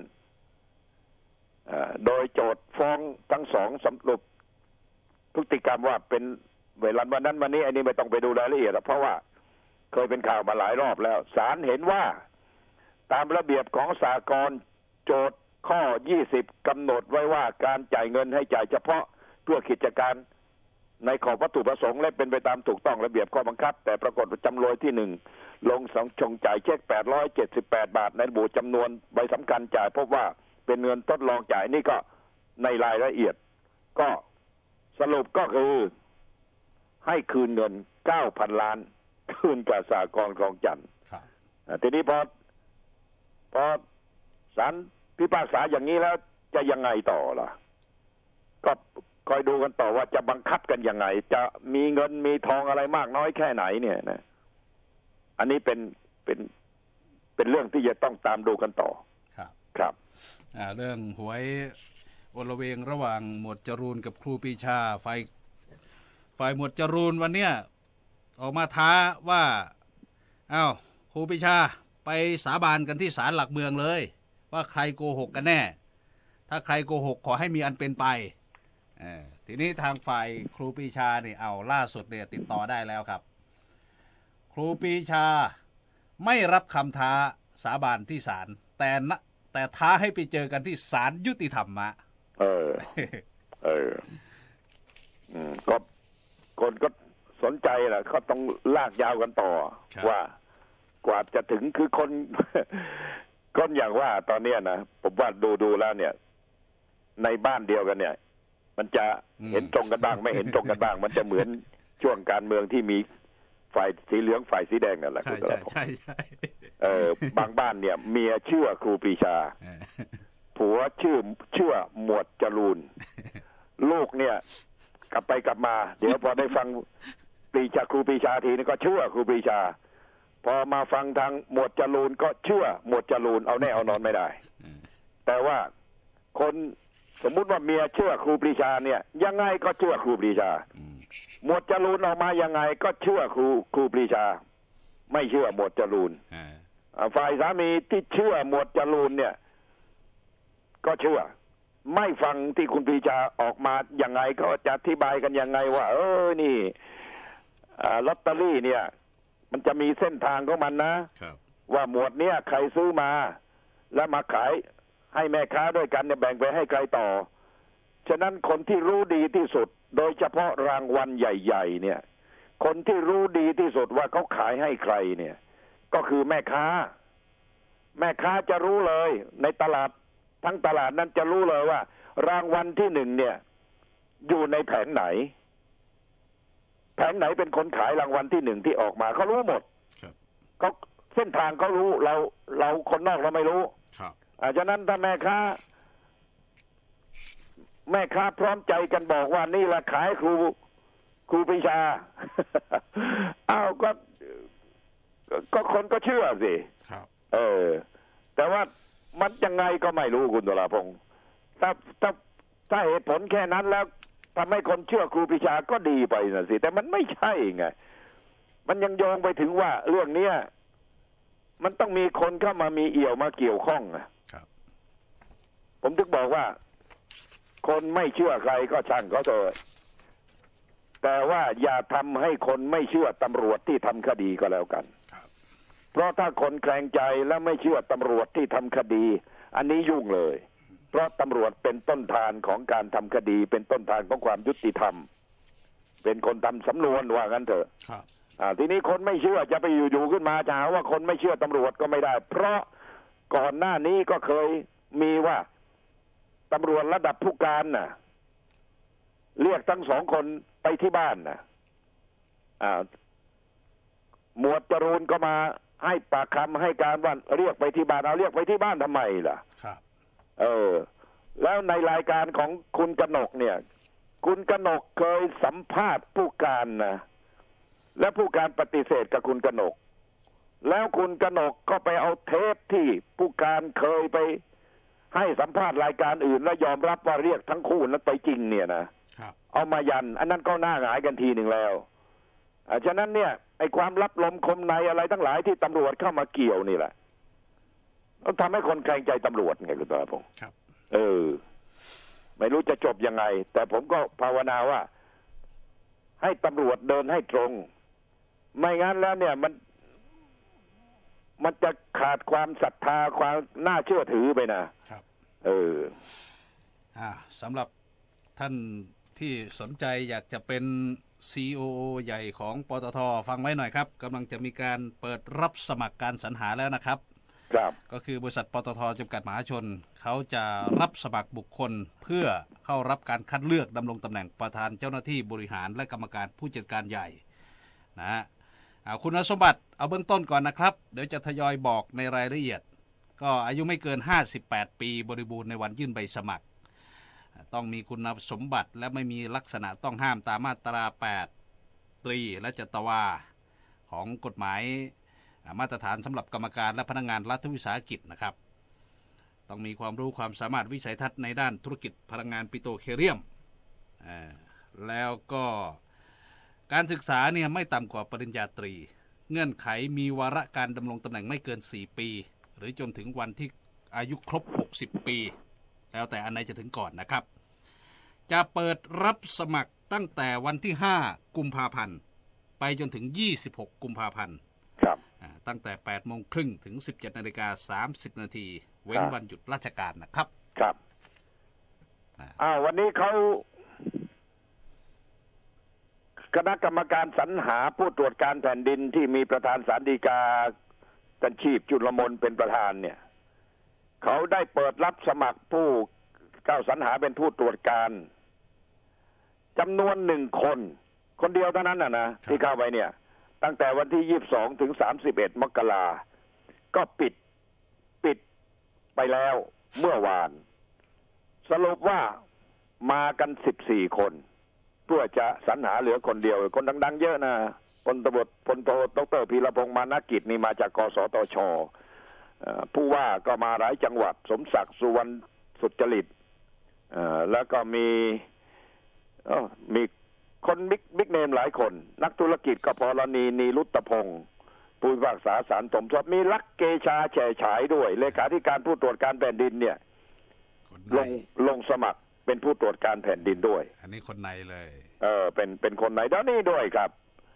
โดยโจทก์ฟ้องทั้งสองสรุปพฤติกรรมว่าเป็นเวลาวันนั้นวันนี้อันนี้ไม่ต้องไปดูรายละเอียดเพราะว่าเคยเป็นข่าวมาหลายรอบแล้วศาลเห็นว่าตามระเบียบของสหกรณ์โจทก์ข้อ20กำหนดไว้ว่าการจ่ายเงินให้จ่ายเฉพาะเพื่อกิจการในขอบวัตถุประสงค์และเป็นไปตามถูกต้องระเบียบข้อบังคับแต่ปรากฏจำเลยที่1ลงชงจ่ายเช็ค878 บาทในระบุจำนวนใบสำคัญจ่ายพบว่าเป็นเงินทดลองจ่ายนี่ก็ในรายละเอียดก็สรุปก็คือให้คืนเงิน 9,000 ล้านคืนกับสหกรณ์คลองจันทร์ทีนี้พอศาลพิพากษาอย่างนี้แล้วจะยังไงต่อล่ะก็คอยดูกันต่อว่าจะบังคับกันยังไงจะมีเงินมีทองอะไรมากน้อยแค่ไหนเนี่ยนะอันนี้เป็นเรื่องที่จะต้องตามดูกันต่อครับเรื่องหวยโอละเวงระหว่างหมวดจรูนกับครูปรีชาฝ่ายหมวดจรูนวันเนี้ยออกมาท้าว่าครูปรีชาไปสาบานกันที่ศาลหลักเมืองเลยว่าใครโกหกกันแน่ถ้าใครโกหกขอให้มีอันเป็นไปทีนี้ทางฝ่ายครูปรีชาเนี่ยล่าสุดเนี่ยติดต่อได้แล้วครับครูปรีชาไม่รับคำท้าสาบานที่ศาลแต่ท้าให้ไปเจอกันที่ศาลยุติธรรมะก็คนก็สนใจแหละเขาต้องลากยาวกันต่อว่ากว่าจะถึงคือคนอย่างว่าตอนนี้นะผมว่าดูแล้วเนี่ยในบ้านเดียวกันเนี่ยมันจะเห็นตรงกันบ้างไม่เห็นตรงกันบ้างมันจะเหมือนช่วงการเมืองที่มีฝ่ายสีเหลืองฝ่ายสีแดงนั่นแหละคุณตาผมบางบ้านเนี่ยเมียเชื่อครูปรีชาผัวเชื่อหมวดจรูนลูกเนี่ยกลับไปกลับมาเดี๋ยวพอได้ฟังครูปรีชาทีนี้ก็เชื่อครูปรีชาพอมาฟังทางหมวดจรูนก็เชื่อหมวดจรูนเอาแน่เอานอนไม่ได้แต่ว่าคนสมมุติว่าเมียเชื่อครูปรีชาเนี่ยยังไงก็เชื่อครูปรีชาหมวดจรูนออกมายังไงก็เชื่อครูปรีชาไม่เชื่อหมวดจรูนฝ่ายสามีที่เชื่อหมวดจรูนเนี่ยก็เชื่อไม่ฟังที่คุณปรีชาออกมายังไงก็จะอธิบายกันยังไงว่านี่ลอตเตอรี่เนี่ยมันจะมีเส้นทางของมันนะว่าหมวดเนี้ยใครซื้อมาแล้วมาขายให้แม่ค้าด้วยกันเนี่ยแบ่งไปให้ใครต่อฉะนั้นคนที่รู้ดีที่สุดโดยเฉพาะรางวัลใหญ่ๆเนี่ยคนที่รู้ดีที่สุดว่าเขาขายให้ใครเนี่ยก็คือแม่ค้าจะรู้เลยในตลาดทั้งตลาดนั้นจะรู้เลยว่ารางวัลที่1เนี่ยอยู่ในแผงไหนเป็นคนขายรางวัลที่1ที่ออกมาเขารู้หมดเขาเส้นทางเขารู้เราคนนอกเราไม่รู้ฉะนั้นถ้าแม่ค้าพร้อมใจกันบอกว่านี่แหละขายครูปรีชาก็คนก็เชื่อสิแต่ว่ามันยังไงก็ไม่รู้คุณตุลาพงศ์ถ้าถ้าเหตุผลแค่นั้นแล้วทำให้คนเชื่อครูปรีชาก็ดีไปนะสิแต่มันไม่ใช่ไงมันยังโยงไปถึงว่าเรื่องเนี้ยมันต้องมีคนเข้ามามีเอี่ยวมาเกี่ยวข้องนะครับผมถึงบอกว่าคนไม่เชื่อใครก็ช่างเขาเถอะแต่ว่าอย่าทำให้คนไม่เชื่อตำรวจที่ทำคดีก็แล้วกันเพราะถ้าคนแคลงใจและไม่เชื่อตำรวจที่ทำคดีอันนี้ยุ่งเลยเพราะตำรวจเป็นต้นทานของการทำคดีเป็นต้นทานของความยุติธรรมเป็นคนทำสำนวนว่างั้นเถอะทีนี้คนไม่เชื่อจะไปอยู่ๆขึ้นมาจะหาว่าคนไม่เชื่อตำรวจก็ไม่ได้เพราะก่อนหน้านี้ก็เคยมีว่าตำรวจระดับผู้การน่ะเรียกทั้งสองคนไปที่บ้านน่ะหมวดจรูนก็มาให้ปากคำให้การว่าเรียกไปที่บ้านเอาเรียกไปที่บ้านทำไมล่ะครับแล้วในรายการของคุณกนกเนี่ยคุณกนกเคยสัมภาษณ์ผู้การนะและผู้การปฏิเสธกับคุณกนกแล้วคุณกนกก็ไปเอาเทปที่ผู้การเคยไปให้สัมภาษณ์รายการอื่นแล้วยอมรับว่าเรียกทั้งคู่นั้นไปจริงเนี่ยนะเอามายันอันนั้นก็น่าหงายกันทีหนึ่งแล้วฉะนั้นเนี่ยไอ้ความลับลมคมในอะไรทั้งหลายที่ตำรวจเข้ามาเกี่ยวนี่แหละต้องทำให้คนแคลงใจตำรวจไงคุณตาพงศ์ไม่รู้จะจบยังไงแต่ผมก็ภาวนาว่าให้ตำรวจเดินให้ตรงไม่งั้นแล้วเนี่ยมันจะขาดความศรัทธาความน่าเชื่อถือไปนะครับสำหรับท่านที่สนใจอยากจะเป็น COO ใหญ่ของปตท.ฟังไว้หน่อยครับกำลังจะมีการเปิดรับสมัครการสรรหาแล้วนะครับก็คือบริษัทปตท.จำกัดมหาชนเขาจะรับสมัครบุคคลเพื่อเข้ารับการคัดเลือกดำรงตำแหน่งประธานเจ้าหน้าที่บริหารและกรรมการผู้จัดการใหญ่นะคุณสมบัติเอาเบื้องต้นก่อนนะครับเดี๋ยวจะทยอยบอกในรายละเอียดก็อายุไม่เกิน58ปีบริบูรณ์ในวันยื่นใบสมัครต้องมีคุณสมบัติและไม่มีลักษณะต้องห้ามตามมาตรา8 ตรีและจตวาของกฎหมายมาตรฐานสำหรับกรรมการและพนักงานรัฐวิสาหกิจนะครับต้องมีความรู้ความสามารถวิสัยทัศน์ในด้านธุรกิจพลังงานปิโตรเคเรียมแล้วก็การศึกษาเนี่ยไม่ต่ำกว่าปริญญาตรีเงื่อนไขมีวาระการดำรงตำแหน่งไม่เกิน4 ปีหรือจนถึงวันที่อายุครบ60 ปีแล้วแต่อันไหนจะถึงก่อนนะครับจะเปิดรับสมัครตั้งแต่วันที่5 กุมภาพันธ์ไปจนถึง26 กุมภาพันธ์ตั้งแต่ 8:30 น.ถึง 17:30 น.เว้นวันหยุดราชการนะครับครับวันนี้เขาคณะกรรมการสรรหาผู้ตรวจการแผ่นดินที่มีประธานศาลฎีกาท่านชีพจุลมนเป็นประธานเนี่ยเขาได้เปิดรับสมัครผู้เข้าสรรหาเป็นผู้ตรวจการจำนวน1 คนเดียวเท่านั้นนะที่เข้าไปเนี่ยตั้งแต่วันที่22 ถึง 31 มกราก็ปิดไปแล้วเมื่อวานสรุปว่ามากัน14 คนเพื่อจะสรรหาเหลือคนเดียวคนดังๆเยอะนะพลโทดร.พีรพงษ์มานะกิจนี่มาจากกสทช.ผู้ว่าก็มาหลายจังหวัดสมศักดิ์สุวรรณสุจริตแล้วก็มีคนบิ๊กเนมหลายคนนักธุรกิจก็พลนีรุตพงศ์ผู้พิพากษาศาลสมทบมีลักษณ์เกชาแฉฉายด้วยเลขาธิการผู้ตรวจการแผ่นดินเนี่ยลงสมัครเป็นผู้ตรวจการแผ่นดินด้วยอันนี้คนในเลยเป็นคนในแล้วนี่ด้วยครับ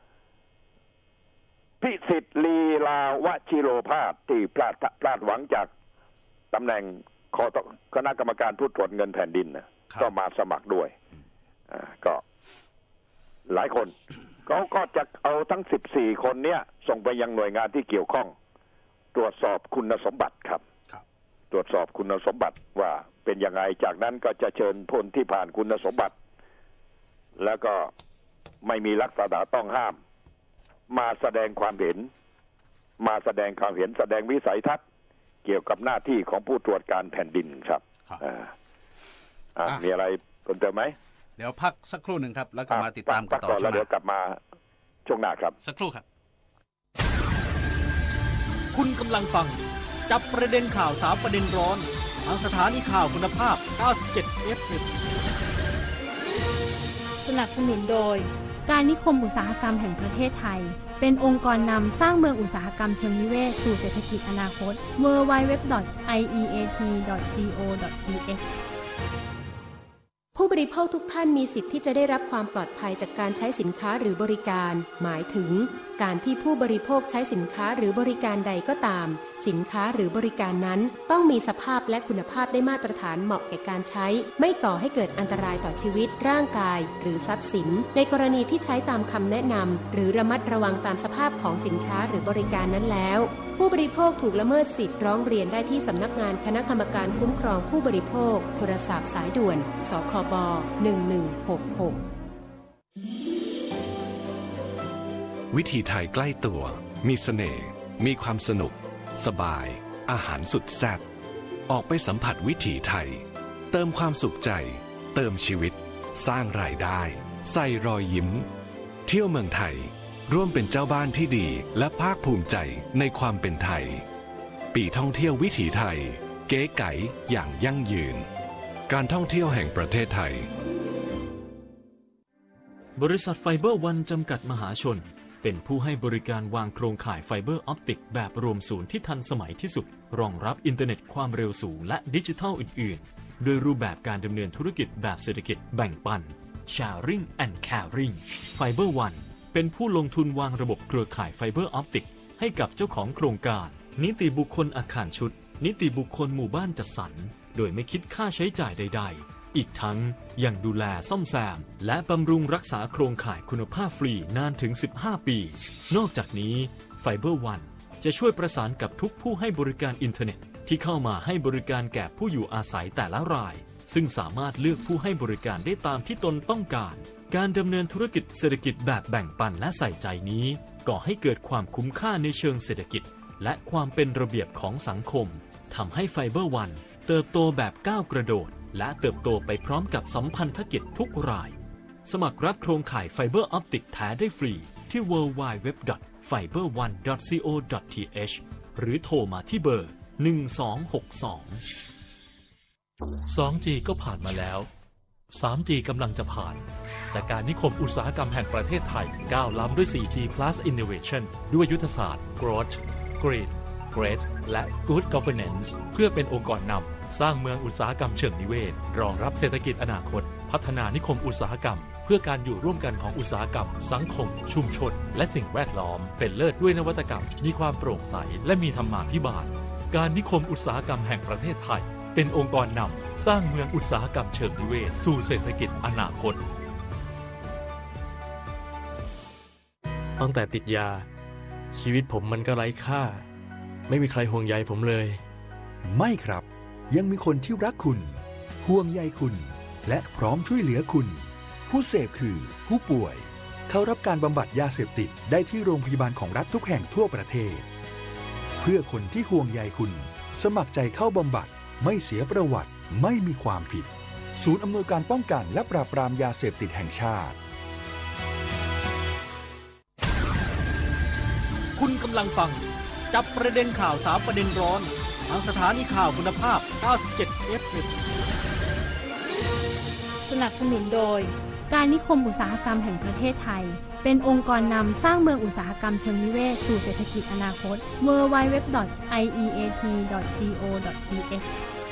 พิสิทธิ์ลีลาวชิโรภาสที่พลาดหวังจากตำแหน่งคณะกรรมการผู้ตรวจเงินแผ่นดินนะก็มาสมัครด้วยก็หลายคนเขาก็จะเอาทั้ง14 คนเนี้ยส่งไปยังหน่วยงานที่เกี่ยวข้องตรวจสอบคุณสมบัติครับตรวจสอบคุณสมบัติว่าเป็นยังไงจากนั้นก็จะเชิญคนที่ผ่านคุณสมบัติแล้วก็ไม่มีลักษณะต้องห้ามมาแสดงความเห็นแสดงวิสัยทัศน์เกี่ยวกับหน้าที่ของผู้ตรวจการแผ่นดินครับมีอะไรเพิ่มเติมไหมเดี๋ยวพักสักครู่หนึ่งครับแล้วก็มาติดตามกันต่อแล้วเดี๋ยวกลับมาช่วงหน้าครับสักครู่ครับคุณกำลังฟังจับประเด็นข่าว3 ประเด็นร้อนทางสถานีข่าวคุณภาพ97 FM สนับสนุนโดยการนิคมอุตสาหกรรมแห่งประเทศไทยเป็นองค์กรนำสร้างเมืองอุตสาหกรรมเชิงนิเวศสู่เศรษฐกิจอนาคต www.ieat.go.th ผู้บริโภคทุกท่านมีสิทธิ์ที่จะได้รับความปลอดภัยจากการใช้สินค้าหรือบริการหมายถึงการที่ผู้บริโภคใช้สินค้าหรือบริการใดก็ตามสินค้าหรือบริการนั้นต้องมีสภาพและคุณภาพได้มาตรฐานเหมาะแก่การใช้ไม่ก่อให้เกิดอันตรายต่อชีวิตร่างกายหรือทรัพย์สินในกรณีที่ใช้ตามคำแนะนำหรือระมัดระวังตามสภาพของสินค้าหรือบริการนั้นแล้วผู้บริโภคถูกละเมิดสิทธิ์ร้องเรียนได้ที่สำนักงานคณะกรรมการคุ้มครองผู้บริโภคโทรศัพท์สายด่วนสคบ1166 วิถีไทยใกล้ตัวมีเสน่ห์มีความสนุกสบายอาหารสุดแซ่บออกไปสัมผัสวิถีไทยเติมความสุขใจเติมชีวิตสร้างรายได้ใส่รอยยิ้มเที่ยวเมืองไทยร่วมเป็นเจ้าบ้านที่ดีและภาคภูมิใจในความเป็นไทยปีท่องเที่ยววิถีไทยเก๋ไก๋อย่างยั่งยืนการท่องเที่ยวแห่งประเทศไทยบริษัทไฟเบอร์วันจำกัดมหาชนเป็นผู้ให้บริการวางโครงข่ายไฟเบอร์ออปติกแบบรวมศูนย์ที่ทันสมัยที่สุดรองรับอินเทอร์เน็ตความเร็วสูงและดิจิทัลอื่นๆโดยรูปแบบการดำเนินธุรกิจแบบเศรษฐกิจแบ่งปัน Sharing and Caring ไฟเบอร์วันเป็นผู้ลงทุนวางระบบเครือข่ายไฟเบอร์ออปติกให้กับเจ้าของโครงการนิติบุคคลอาคารชุดนิติบุคคลหมู่บ้านจัดสรรโดยไม่คิดค่าใช้จ่ายใดๆอีกทั้งยังดูแลซ่อมแซมและบำรุงรักษาโครงข่ายคุณภาพฟรีนานถึง15 ปีนอกจากนี้ไฟเบอร์วันจะช่วยประสานกับทุกผู้ให้บริการอินเทอร์เน็ตที่เข้ามาให้บริการแก่ผู้อยู่อาศัยแต่ละรายซึ่งสามารถเลือกผู้ให้บริการได้ตามที่ตนต้องการการดำเนินธุรกิจเศรษฐกิจแบบแบ่งปันและใส่ใจนี้ก่อให้เกิดความคุ้มค่าในเชิงเศรษฐกิจและความเป็นระเบียบของสังคมทำให้ไฟเบอร์วันเติบโตแบบก้าวกระโดดและเติบโตไปพร้อมกับสัมพันธกิจทุกรายสมัครรับโครงข่ายไฟเบอร์ออปติกแท้ได้ฟรีที่ www.fiber1.co.th หรือโทรมาที่เบอร์1262 2G ก็ผ่านมาแล้ว 3G กำลังจะผ่านแต่การนิคมอุตสาหกรรมแห่งประเทศไทยก้าวล้ำด้วย 4G Plus Innovation ด้วยยุทธศาสตร์ Growth Green Great และ Good Governance เพื่อเป็นองค์กรนำสร้างเมืองอุตสาหกรรมเชิงนิเวศรองรับเศรษฐกิจอนาคตพัฒนานิคมอุตสาหกรรมเพื่อการอยู่ร่วมกันของอุตสาหกรรมสังคมชุมชนและสิ่งแวดล้อมเป็นเลิศด้วยนวัตกรรมมีความโปร่งใสและมีธรรมาภิบาลการนิคมอุตสาหกรรมแห่งประเทศไทยเป็นองค์กรนำสร้างเมืองอุตสาหกรรมเชิงนิเวศสู่เศรษฐกิจอนาคตตั้งแต่ติดยาชีวิตผมมันก็ไร้ค่าไม่มีใครห่วงใยผมเลยไม่ครับยังมีคนที่รักคุณห่วงใยคุณและพร้อมช่วยเหลือคุณผู้เสพคือผู้ป่วยเข้ารับการบำบัดยาเสพติดได้ที่โรงพยาบาลของรัฐทุกแห่งทั่วประเทศเพื่อคนที่ห่วงใยคุณสมัครใจเข้าบำบัดไม่เสียประวัติไม่มีความผิดศูนย์อำนวยการป้องกันและปราบปรามยาเสพติดแห่งชาติคุณกำลังฟังจับประเด็นข่าวสารประเด็นร้อนทางสถานีข่าวคุณภาพ97 FM สนับสนุนโดยการนิคมอุตสาหกรรมแห่งประเทศไทยเป็นองค์กรนำสร้างเมืองอุตสาหกรรมเชิงนิเวศสู่เศรษฐกิจอนาคต www.ieat.go.th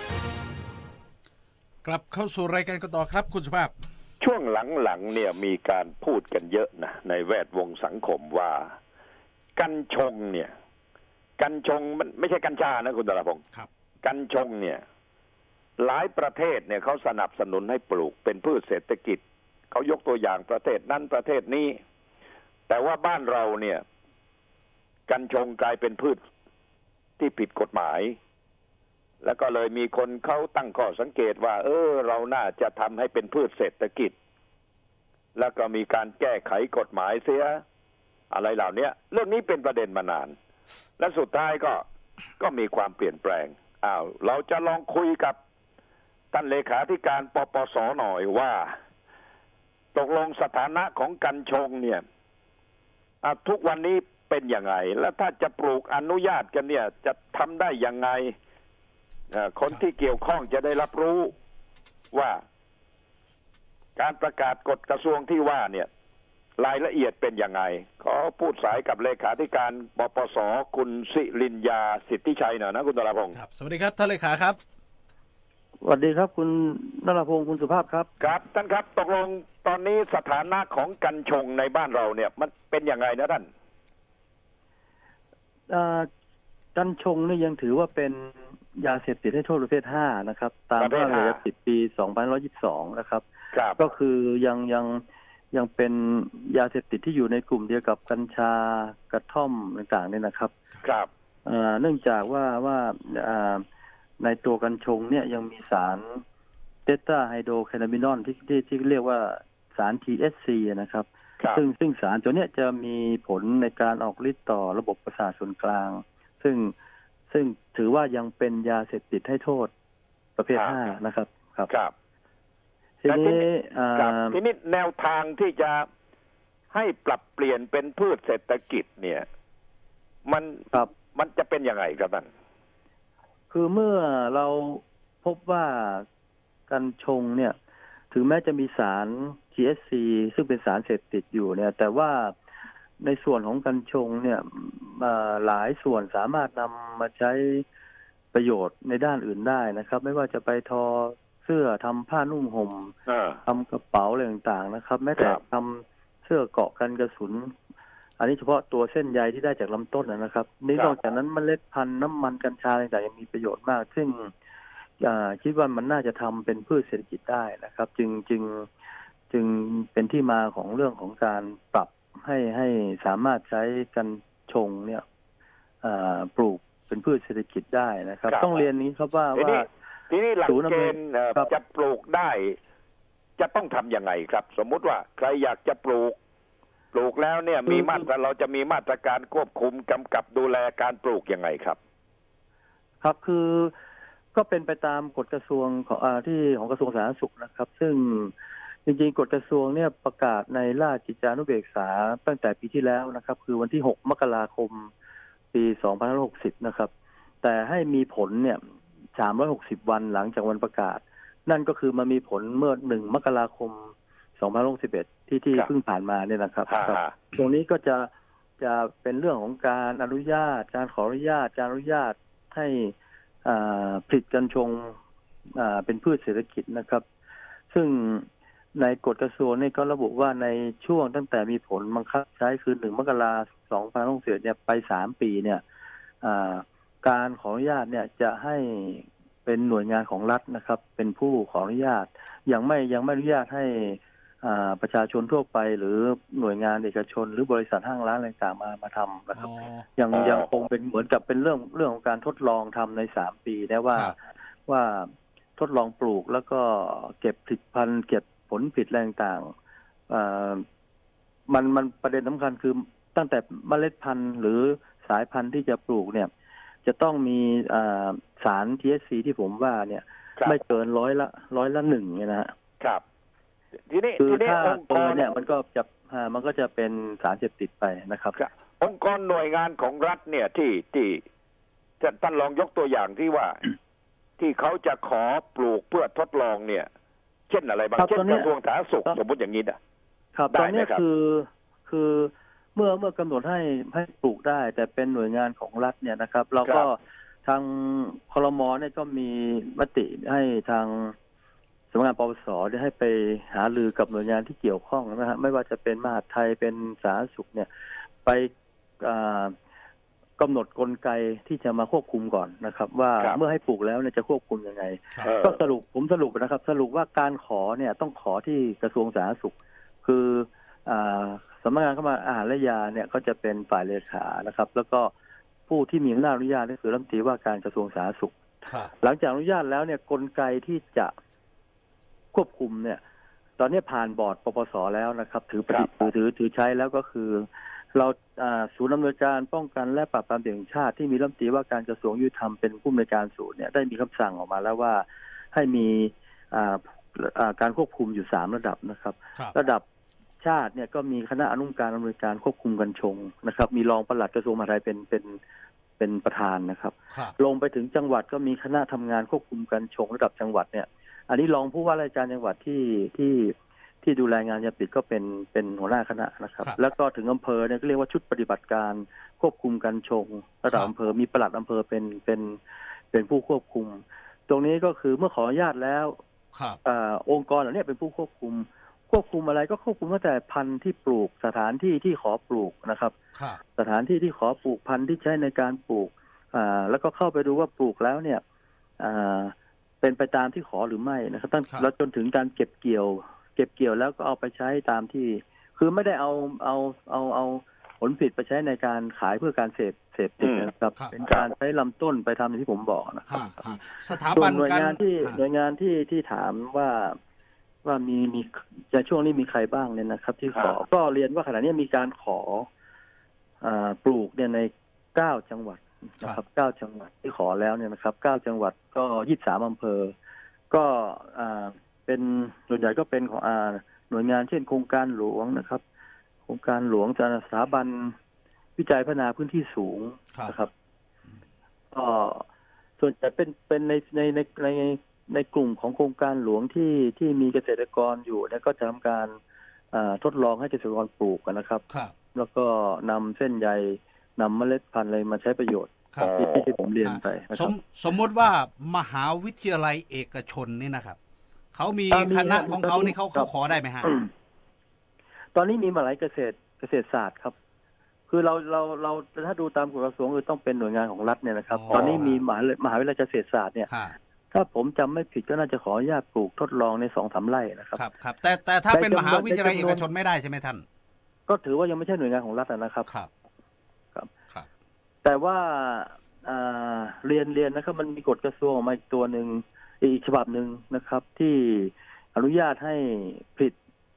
กลับเข้าสู่รายการกันต่อครับคุณสุภาพช่วงหลังๆเนี่ยมีการพูดกันเยอะนะในแวดวงสังคมว่ากัญชงเนี่ยกัญชงมันไม่ใช่กัญชานะคุณตระพงศ์ครับกัญชงเนี่ยหลายประเทศเนี่ยเขาสนับสนุนให้ปลูกเป็นพืชเศรษฐกิจเขายกตัวอย่างประเทศนั้นประเทศนี้แต่ว่าบ้านเราเนี่ยกัญชงกลายเป็นพืชที่ผิดกฎหมายแล้วก็เลยมีคนเขาตั้งข้อสังเกตว่าเราน่าจะทำให้เป็นพืชเศรษฐกิจแล้วก็มีการแก้ไขกฎหมายเสียอะไรเหล่านี้เรื่องนี้เป็นประเด็นมานานและสุดท้ายก็มีความเปลี่ยนแปลงเราจะลองคุยกับท่านเลขาธิการปปส.หน่อยว่าตกลงสถานะของกัญชงเนี่ยทุกวันนี้เป็นยังไงแล้วถ้าจะปลูกอนุญาตกันเนี่ยจะทำได้ยังไงคนที่เกี่ยวข้องจะได้รับรู้ว่าการประกาศกฎกระทรวงที่ว่าเนี่ยรายละเอียดเป็นยังไงขอพูดสายกับเลขาธิการปปส.คุณสิริญญาสิทธิชัยหน่อยนะคุณตราพงศ์สวัสดีครับท่านเลขาครับสวัสดีครับคุณนราพงศ์คุณสุภาพครับครับท่านครับตกลงตอนนี้สถานะของกัญชงในบ้านเราเนี่ยมันเป็นยังไงนะท่านกัญชงนี่ยังถือว่าเป็นยาเสพติดให้โทษประเภท5นะครับตามพระราชบัญญัติปี2522นะครับก็คือยังเป็นยาเสพติดที่อยู่ในกลุ่มเดียวกับกัญชากระท่อมต่างๆเนี่ยนะครับครับเนื่องจากว่าในตัวกัญชงเนี่ยยังมีสารเทตราไฮโดรแคนาบินอลที่เรียกว่าสาร THC นะครับซึ่งสารตัวเนี้ยจะมีผลในการออกฤทธิ์ต่อระบบประสาทส่วนกลางซึ่งถือว่ายังเป็นยาเสพติดให้โทษประเภท5นะครับครับทีนี้แนวทางที่จะให้ปรับเปลี่ยนเป็นพืชเศรษฐกิจเนี่ยมันจะเป็นยังไงครับท่านคือเมื่อเราพบว่ากัญชงเนี่ยถึงแม้จะมีสาร THC ซึ่งเป็นสารเสพติดอยู่เนี่ยแต่ว่าในส่วนของกัญชงเนี่ยหลายส่วนสามารถนำมาใช้ประโยชน์ในด้านอื่นได้นะครับไม่ว่าจะไปทอเสื้อทำผ้านุ่งห่มทำกระเป๋าอะไรต่างๆนะครับแม้แต่ทำเสื้อเกาะกันกระสุนอันนี้เฉพาะตัวเส้นใยที่ได้จากลำต้นนะครับนี่นอกจากนั้นเมล็ดพันธุ์น้ำมันกัญชาต่างๆยังมีประโยชน์มากซึ่งคิดว่ามันน่าจะทำเป็นพืชเศรษฐกิจได้นะครับจึงเป็นที่มาของเรื่องของการปรับให้สามารถใช้กัญชงเนี่ยปลูกเป็นพืชเศรษฐกิจได้นะครับต้องเรียนนี้ครับว่าทีนี้หลักเกณฑ์จะปลูกได้จะต้องทำยังไงครับสมมุติว่าใครอยากจะปลูกแล้วเนี่ยเราจะมีมาตรการควบคุมกำกับดูแลการปลูกยังไงครับครับคือก็เป็นไปตามกฎกระทรวงของกระทรวงสาธารณสุขนะครับซึ่งจริงๆกฎกระทรวงเนี่ยประกาศในราชกิจจานุเบกษาตั้งแต่ปีที่แล้วนะครับคือวันที่6 มกราคมปี2560นะครับแต่ให้มีผลเนี่ย360วันหลังจากวันประกาศนั่นก็คือมันมีผลเมื่อ1 มกราคม2561ที่เพิ่งผ่านมาเนี่ยนะครับตรงนี้ก็จะเป็นเรื่องของการอนุญาตการขออนุญาตการอนุญาตให้ผลิตกัญชงเป็นพืชเศรษฐกิจนะครับซึ่งในกฎกระทรวงนี่ก็ระบุว่าในช่วงตั้งแต่มีผลบังคับใช้คือ1 มกราคม2561เนี่ยไป3 ปีเนี่ยการขออนุญาตเนี่ยจะให้เป็นหน่วยงานของรัฐนะครับเป็นผู้ขออนุญาตยังไม่อนุญาตให้ประชาชนทั่วไปหรือหน่วยงานเอกชนหรือบริษัทห้างร้านอะไรต่างมาทำนะครับยังคงเป็นเหมือนกับเป็นเรื่องของการทดลองทำใน3 ปีนะว่าทดลองปลูกแล้วก็เก็บผลิตภัณฑ์เก็บผลผลิตแรงต่างมันประเด็นสำคัญคือตั้งแต่เมล็ดพันธุ์หรือสายพันธุ์ที่จะปลูกเนี่ยจะต้องมีสาร THC ที่ผมว่าเนี่ยไม่เกินร้อยละ1เนี่ยนะฮะครับทีนี้ถ้าเกินเนี่ยมันก็จะเป็นสารเสพติดไปนะครับองค์กรหน่วยงานของรัฐเนี่ยที่ท่านลองยกตัวอย่างที่ว่า ที่เขาจะขอปลูกเพื่อทดลองเนี่ยเช่นอะไรบ้างเช่นกระทรวงสาธารณสุขสมมติอย่างนี้นะครับตอนนี้คือเมื่อกำหนดให้ปลูกได้แต่เป็นหน่วยงานของรัฐเนี่ยนะครับเราก็ทางครม.เนี่ยก็มีมติให้ทางสำนักงานปปส.ได้ให้ไปหารือกับหน่วยงานที่เกี่ยวข้องนะฮะไม่ว่าจะเป็นมหาดไทยเป็นสาธารณสุขเนี่ยไปกำหนดกลไกที่จะมาควบคุมก่อนนะครับว่าเมื่อให้ปลูกแล้วเนี่ยจะควบคุมยังไงก็ผมสรุปนะครับสรุปว่าการขอเนี่ยต้องขอที่กระทรวงสาธารณสุขคือสำนักงานอาหารและยาเนี่ยก็จะเป็นฝ่ายเลขานะครับแล้วก็ผู้ที่มีอำนาจอนุญาตก็คือรัฐมนตรีว่าการกระทรวงสาธารณสุขหลังจากอนุญาตแล้วเนี่ยกลไกที่จะควบคุมเนี่ยตอนนี้ผ่านบอร์ดปปส.แล้วนะครับถือใช้แล้วก็คือเราศูนย์อำนวยการป้องกันและปราบปรามแห่งชาติที่มีรัฐมนตรีว่าการกระทรวงยุติธรรมเป็นผู้อำนวยการศูนย์เนี่ยได้มีคำสั่งออกมาแล้วว่าให้มีการควบคุมอยู่3ระดับนะครับระดับชาติเนี่ยก็มีคณะอนุกรรมการอำนวยการควบคุมกัญชงนะครับมีรองปลัดกระทรวงมหาดไทยเป็นประธานนะครับลงไปถึงจังหวัดก็มีคณะทำงานควบคุมกัญชงระดับจังหวัดเนี่ยอันนี้รองผู้ว่าราชการจังหวัดที่ที่ดูแลงานยาเสพติดก็เป็นหัวหน้าคณะนะครับแล้วก็ถึงอำเภอเนี่ยก็เรียกว่าชุดปฏิบัติการควบคุมกัญชงระดับอำเภอมีปลัดอำเภอเป็นผู้ควบคุมตรงนี้ก็คือเมื่อขออนุญาตแล้วองค์กรเหล่านี้เป็นผู้ควบคุมอะไรก็ควบคุมตั้งแต่พันธุ์ที่ปลูกสถานที่ที่ขอปลูกนะครับสถานที่ที่ขอปลูกพันธุ์ที่ใช้ในการปลูกแล้วก็เข้าไปดูว่าปลูกแล้วเนี่ยเป็นไปตามที่ขอหรือไม่นะครับตั้งแล้วจนถึงการเก็บเกี่ยวแล้วก็เอาไปใช้ตามที่คือไม่ได้เอาผลผลิตไปใช้ในการขายเพื่อการเสพติดนะครับเป็นการใช้ลำต้นไปทำอย่างที่ผมบอกนะครับสถาบันหน่วยงานที่ถามว่ามีในช่วงนี้มีใครบ้างเนี่ยนะครับที่ขอก็เรียนว่าขณะนี้มีการขอปลูกเนี่ยใน9จังหวัดนะครับ9จังหวัดที่ขอแล้วเนี่ยนะครับ9จังหวัดก็23อำเภอก็เป็นส่วนใหญ่ก็เป็นของหน่วยงานเช่นโครงการหลวงนะครับโครงการหลวงสถาบันวิจัยพัฒนาพื้นที่สูงนะครับก็ส่วนใหญ่เป็นในกลุ่มของโครงการหลวงที่มีเกษตรกรอยู่แล้วก็จะทำการทดลองให้เกษตรกรปลูกกันนะครับแล้วก็นำเส้นใยนำเมล็ดพันธุ์อะไรมาใช้ประโยชน์ที่ผมเรียนไปนะครับสมมติว่ามหาวิทยาลัยเอกชนนี่นะครับเขามีคณะของเขานี่เขาขอได้ไหมฮะตอนนี้มีมหาวิทยาลัยเกษตรศาสตร์ครับคือเราถ้าดูตามกฎกระทรวงคือต้องเป็นหน่วยงานของรัฐเนี่ยนะครับตอนนี้มีมหาวิทยาลัยเกษตรศาสตร์เนี่ยถ้าผมจำไม่ผิดก็น่าจะขออนุญาตปลูกทดลองใน 2-3 ไร่นะครับครับแต่ถ้าเป็นมหาวิทยาลัยเอกชนไม่ได้ใช่ไหมท่านก็ถือว่ายังไม่ใช่หน่วยงานของรัฐนะครับครับแต่ว่าเรียนนะครับมันมีกฎกระทรวงออกมาอีกตัวหนึ่งอีกฉบับหนึ่งนะครับที่อนุญาตให้ผลิต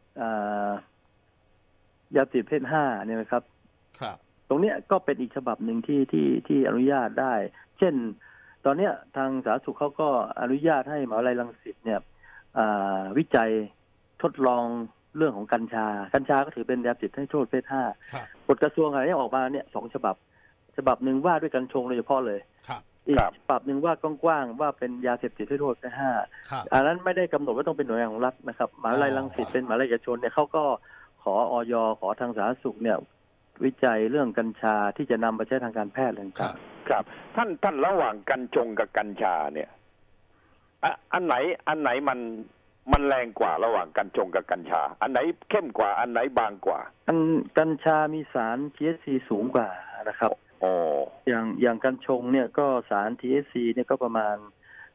ยาเสพติดประเภท5เนี่ยนะครับตรงนี้ก็เป็นอีกฉบับหนึ่งที่อนุญาตได้เช่นตอนนี้ทางสาธารณสุขเขาก็อนุญาตให้มหาวิทยาลัยรังสิตเนี่ยวิจัยทดลองเรื่องของกัญชาก็ถือเป็นยาเสพติดให้โทษประเภท5กฎกระทรวงอะไรออกมาเนี่ย2ฉบับหนึ่งว่าด้วยกัญชงโดยเฉพาะเลยอีกฉบับหนึ่งว่ากว้างๆว่าเป็นยาเสพติดให้โทษประเภท5อันนั้นไม่ได้กำหนดว่าต้องเป็นหน่วยงานของรัฐนะครับมหาวิทยาลัยรังสิตเป็นมหาวิทยาลัยเอกชนเนี่ยเขาก็ขออย.ขอทางสาธารณสุขเนี่ยวิจัยเรื่องกัญชาที่จะนำไปใช้ทางการแพทย์อะไรต่างๆครับท่านระหว่างกัญชงกับกัญชาเนี่ยอันไหนมันแรงกว่าระหว่างกัญชงกับกัญชาอันไหนเข้มกว่าอันไหนบางกว่ากัญชามีสาร THC สูงกว่านะครับอย่างกัญชงเนี่ยก็สาร THC เนี่ยก็ประมาณ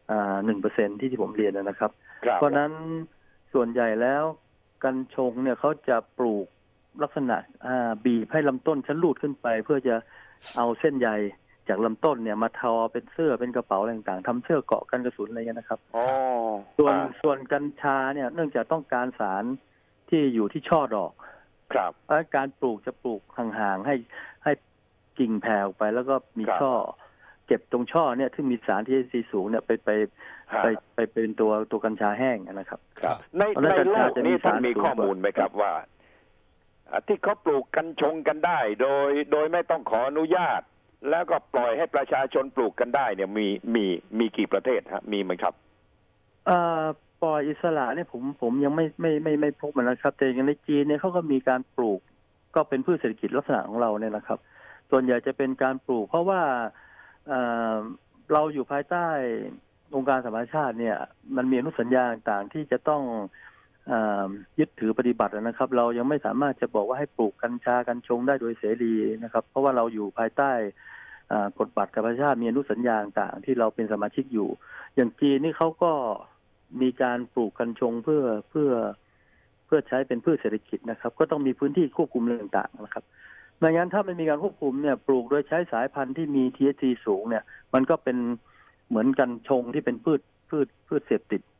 1% ที่ผมเรียนนะครับเพราะนั้นส่วนใหญ่แล้วกัญชงเนี่ยเขาจะปลูกลักษณะบีบให้ลำต้นชั้นรูดขึ้นไปเพื่อจะเอาเส้นใยจากลำต้นเนี่ยมาทอเป็นเสื้อเป็นกระเป๋าอะไรต่างๆทำเสื้อเกาะกันกระสุนอะไรเงี้ยนะครับส่วนกัญชาเนี่ยเนื่องจากต้องการสารที่อยู่ที่ช่อดอกเพราะการปลูกจะปลูกห่างๆให้กิ่งแผ่ออกไปแล้วก็มีช่อเก็บตรงช่อเนี่ยที่มีสารที่สูงเนี่ยไปเป็นตัวกัญชาแห้งนะครับในโลกนี้ท่านมีข้อมูลไหมครับว่าที่เขาปลูกกัญชงกันได้โดยไม่ต้องขออนุญาตแล้วก็ปล่อยให้ประชาชนปลูกกันได้เนี่ยมีกี่ประเทศฮะมีไหมครับปล่อยอิสระเนี่ยผมยังไม่พบมันนะครับแต่อย่างในจีนเนี่ยเขาก็มีการปลูกก็เป็นพืชเศรษฐกิจลักษณะของเราเนี่ยนะครับส่วนใหญ่จะเป็นการปลูกเพราะว่าเราอยู่ภายใต้องค์การสหประชาชาติเนี่ยมันมีอนุสัญญาต่างๆที่จะต้องยึดถือปฏิบัตินะครับเรายังไม่สามารถจะบอกว่าให้ปลูกกัญชากัญชงได้โดยเสรีนะครับเพราะว่าเราอยู่ภายใต้กฎบัตรสหประชาชาติมีอนุสัญญาต่างๆที่เราเป็นสมาชิกอยู่อย่างจีนนี่เขาก็มีการปลูกกัญชงเพื่อใช้เป็นพืชเศรษฐกิจนะครับก็ต้องมีพื้นที่ควบคุมเรื่องต่างๆนะครับไม่งั้นถ้าไม่มีการควบคุมเนี่ยปลูกโดยใช้สายพันธุ์ที่มี THC สูงเนี่ยมันก็เป็นเหมือนกัญชงที่เป็นพืชเสพติด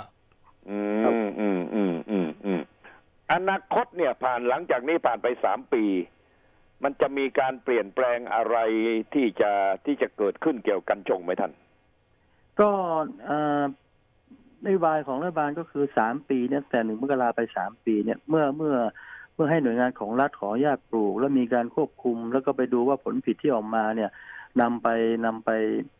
อนาคตเนี่ยหลังจากนี้ผ่านไป3 ปีมันจะมีการเปลี่ยนแปลงอะไรที่จะเกิดขึ้นเกี่ยวกับกัญชงไหมท่านก็นโยบายของรัฐบาลก็คือ3 ปีเนี่ยแต่1 มกราคมไป3 ปีเนี่ยเมื่อให้หน่วยงานของรัฐขออนุญาตปลูกแล้วมีการควบคุมแล้วก็ไปดูว่าผลผลิตที่ออกมาเนี่ยนำไป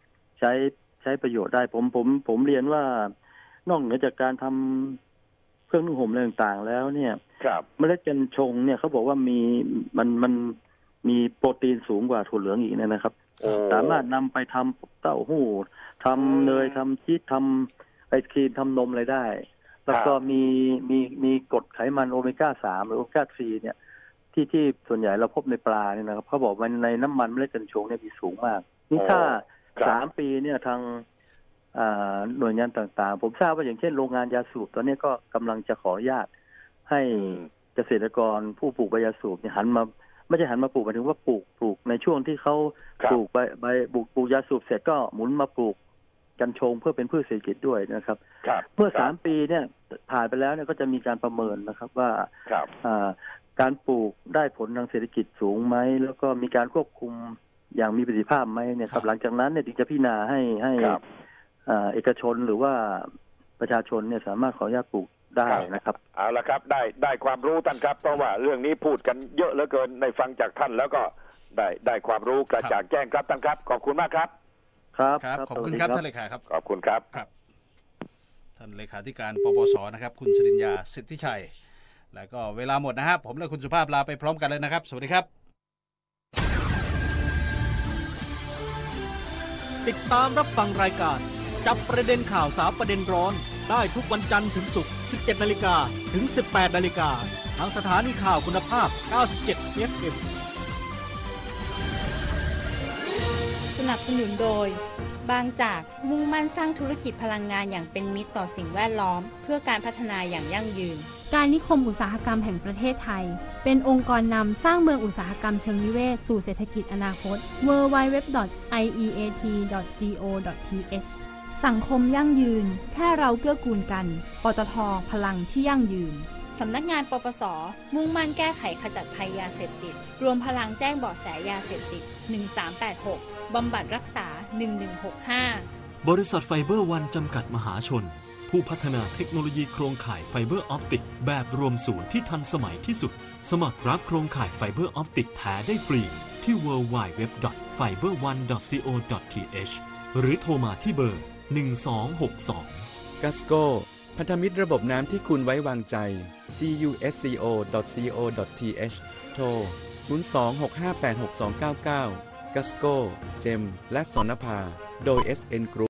ใช้ประโยชน์ได้ผมเรียนว่านอกเหนือจากการทำเครื่องนุ่งห่มอะไรต่างๆแล้วเนี่ยเมล็ดกัญชงเนี่ยเขาบอกว่ามันมีโปรตีนสูงกว่าถั่วเหลืองอีกนะครับสามารถนำไปทำเต้าหู้ทำเนยทำชีสทำไอศครีมทำนมอะไรได้แล้วก็มีกรดไขมันโอเมก้า3หรือโอเมก้า3เนี่ยที่ส่วนใหญ่เราพบในปลาเนี่ยนะครับเขาบอกว่าในน้ำมันเมล็ดกัญชงเนี่ยมีสูงมากนี่ถ้า3 ปีเนี่ยทางหน่วยงานต่างๆผมทราบว่าอย่างเช่นโรงงานยาสูบตอนนี้ก็กำลังจะขออนุญาตให้เกษตรกรผู้ปลูกใบยาสูบเนี่ยหันมาไม่ใช่หันมาปลูกหมายถึงว่าปลูกในช่วงที่เขาปลูกใบปลูกยาสูบเสร็จก็หมุนมาปลูกกัญชงเพื่อเป็นพืชเศรษฐกิจด้วยนะครับเมื่อ3 ปีเนี่ยผ่านไปแล้วเนี่ยก็จะมีการประเมินนะครับว่าการปลูกได้ผลทางเศรษฐกิจสูงไหมแล้วก็มีการควบคุมอย่างมีประสิทธิภาพไหมเนี่ยครับหลังจากนั้นเนี่ยถึงจะพิจารณาให้เอกชนหรือว่าประชาชนเนี่ยสามารถขออนุญาตปลูกได้นะครับเอาละครับได้ความรู้ท่านครับเพราะว่าเรื่องนี้พูดกันเยอะเหลือเกินในฟังจากท่านแล้วก็ได้ความรู้กระจ่างแจ้งครับท่านครับขอบคุณมากครับครับขอบคุณครับท่านเลขาครับขอบคุณครับท่านเลขาธิการปปสนะครับคุณชริญญาสิทธิชัยแล้วก็เวลาหมดนะครับผมและคุณสุภาพลาไปพร้อมกันเลยนะครับสวัสดีครับติดตามรับฟังรายการจับประเด็นข่าวสารประเด็นร้อนได้ทุกวันจันทร์ถึงศุกร์ 17 นาฬิกาถึง 18 นาฬิกาทางสถานีข่าวคุณภาพ 97 FM สนับสนุนโดยบางจากมุ่งมั่นสร้างธุรกิจพลังงานอย่างเป็นมิตรต่อสิ่งแวดล้อมเพื่อการพัฒนาอย่างยั่งยืนการนิคมอุตสาหกรรมแห่งประเทศไทยเป็นองค์กรนำสร้างเมืองอุตสาหกรรมเชิงนิเวศสู่เศรษฐกิจอนาคต www.ieat.go.th สังคมยั่งยืนแค่เราเกื้อกูลกันปตท.พลังที่ยั่งยืนสำนักงานปปส.มุ่งมั่นแก้ไขขจัดภัยยาเสพติดรวมพลังแจ้งเบาะแสยาเสพติด1386บำบัดรักษา1165 บริษัทไฟเบอร์วันจำกัดมหาชนผู้พัฒนาเทคโนโลยีโครงข่ายไฟเบอร์ออปติกแบบรวมศูนย์ที่ทันสมัยที่สุดสมัครรับโครงข่ายไฟเบอร์ออปติกแท้ได้ฟรีที่ www.fiberone.co.th หรือโทรมาที่เบอร์1262 Gasco พันธมิตรระบบน้ำที่คุณไว้วางใจ gusco.co.th โทร 026586299 Gasco เจมและสนภาโดย SN Group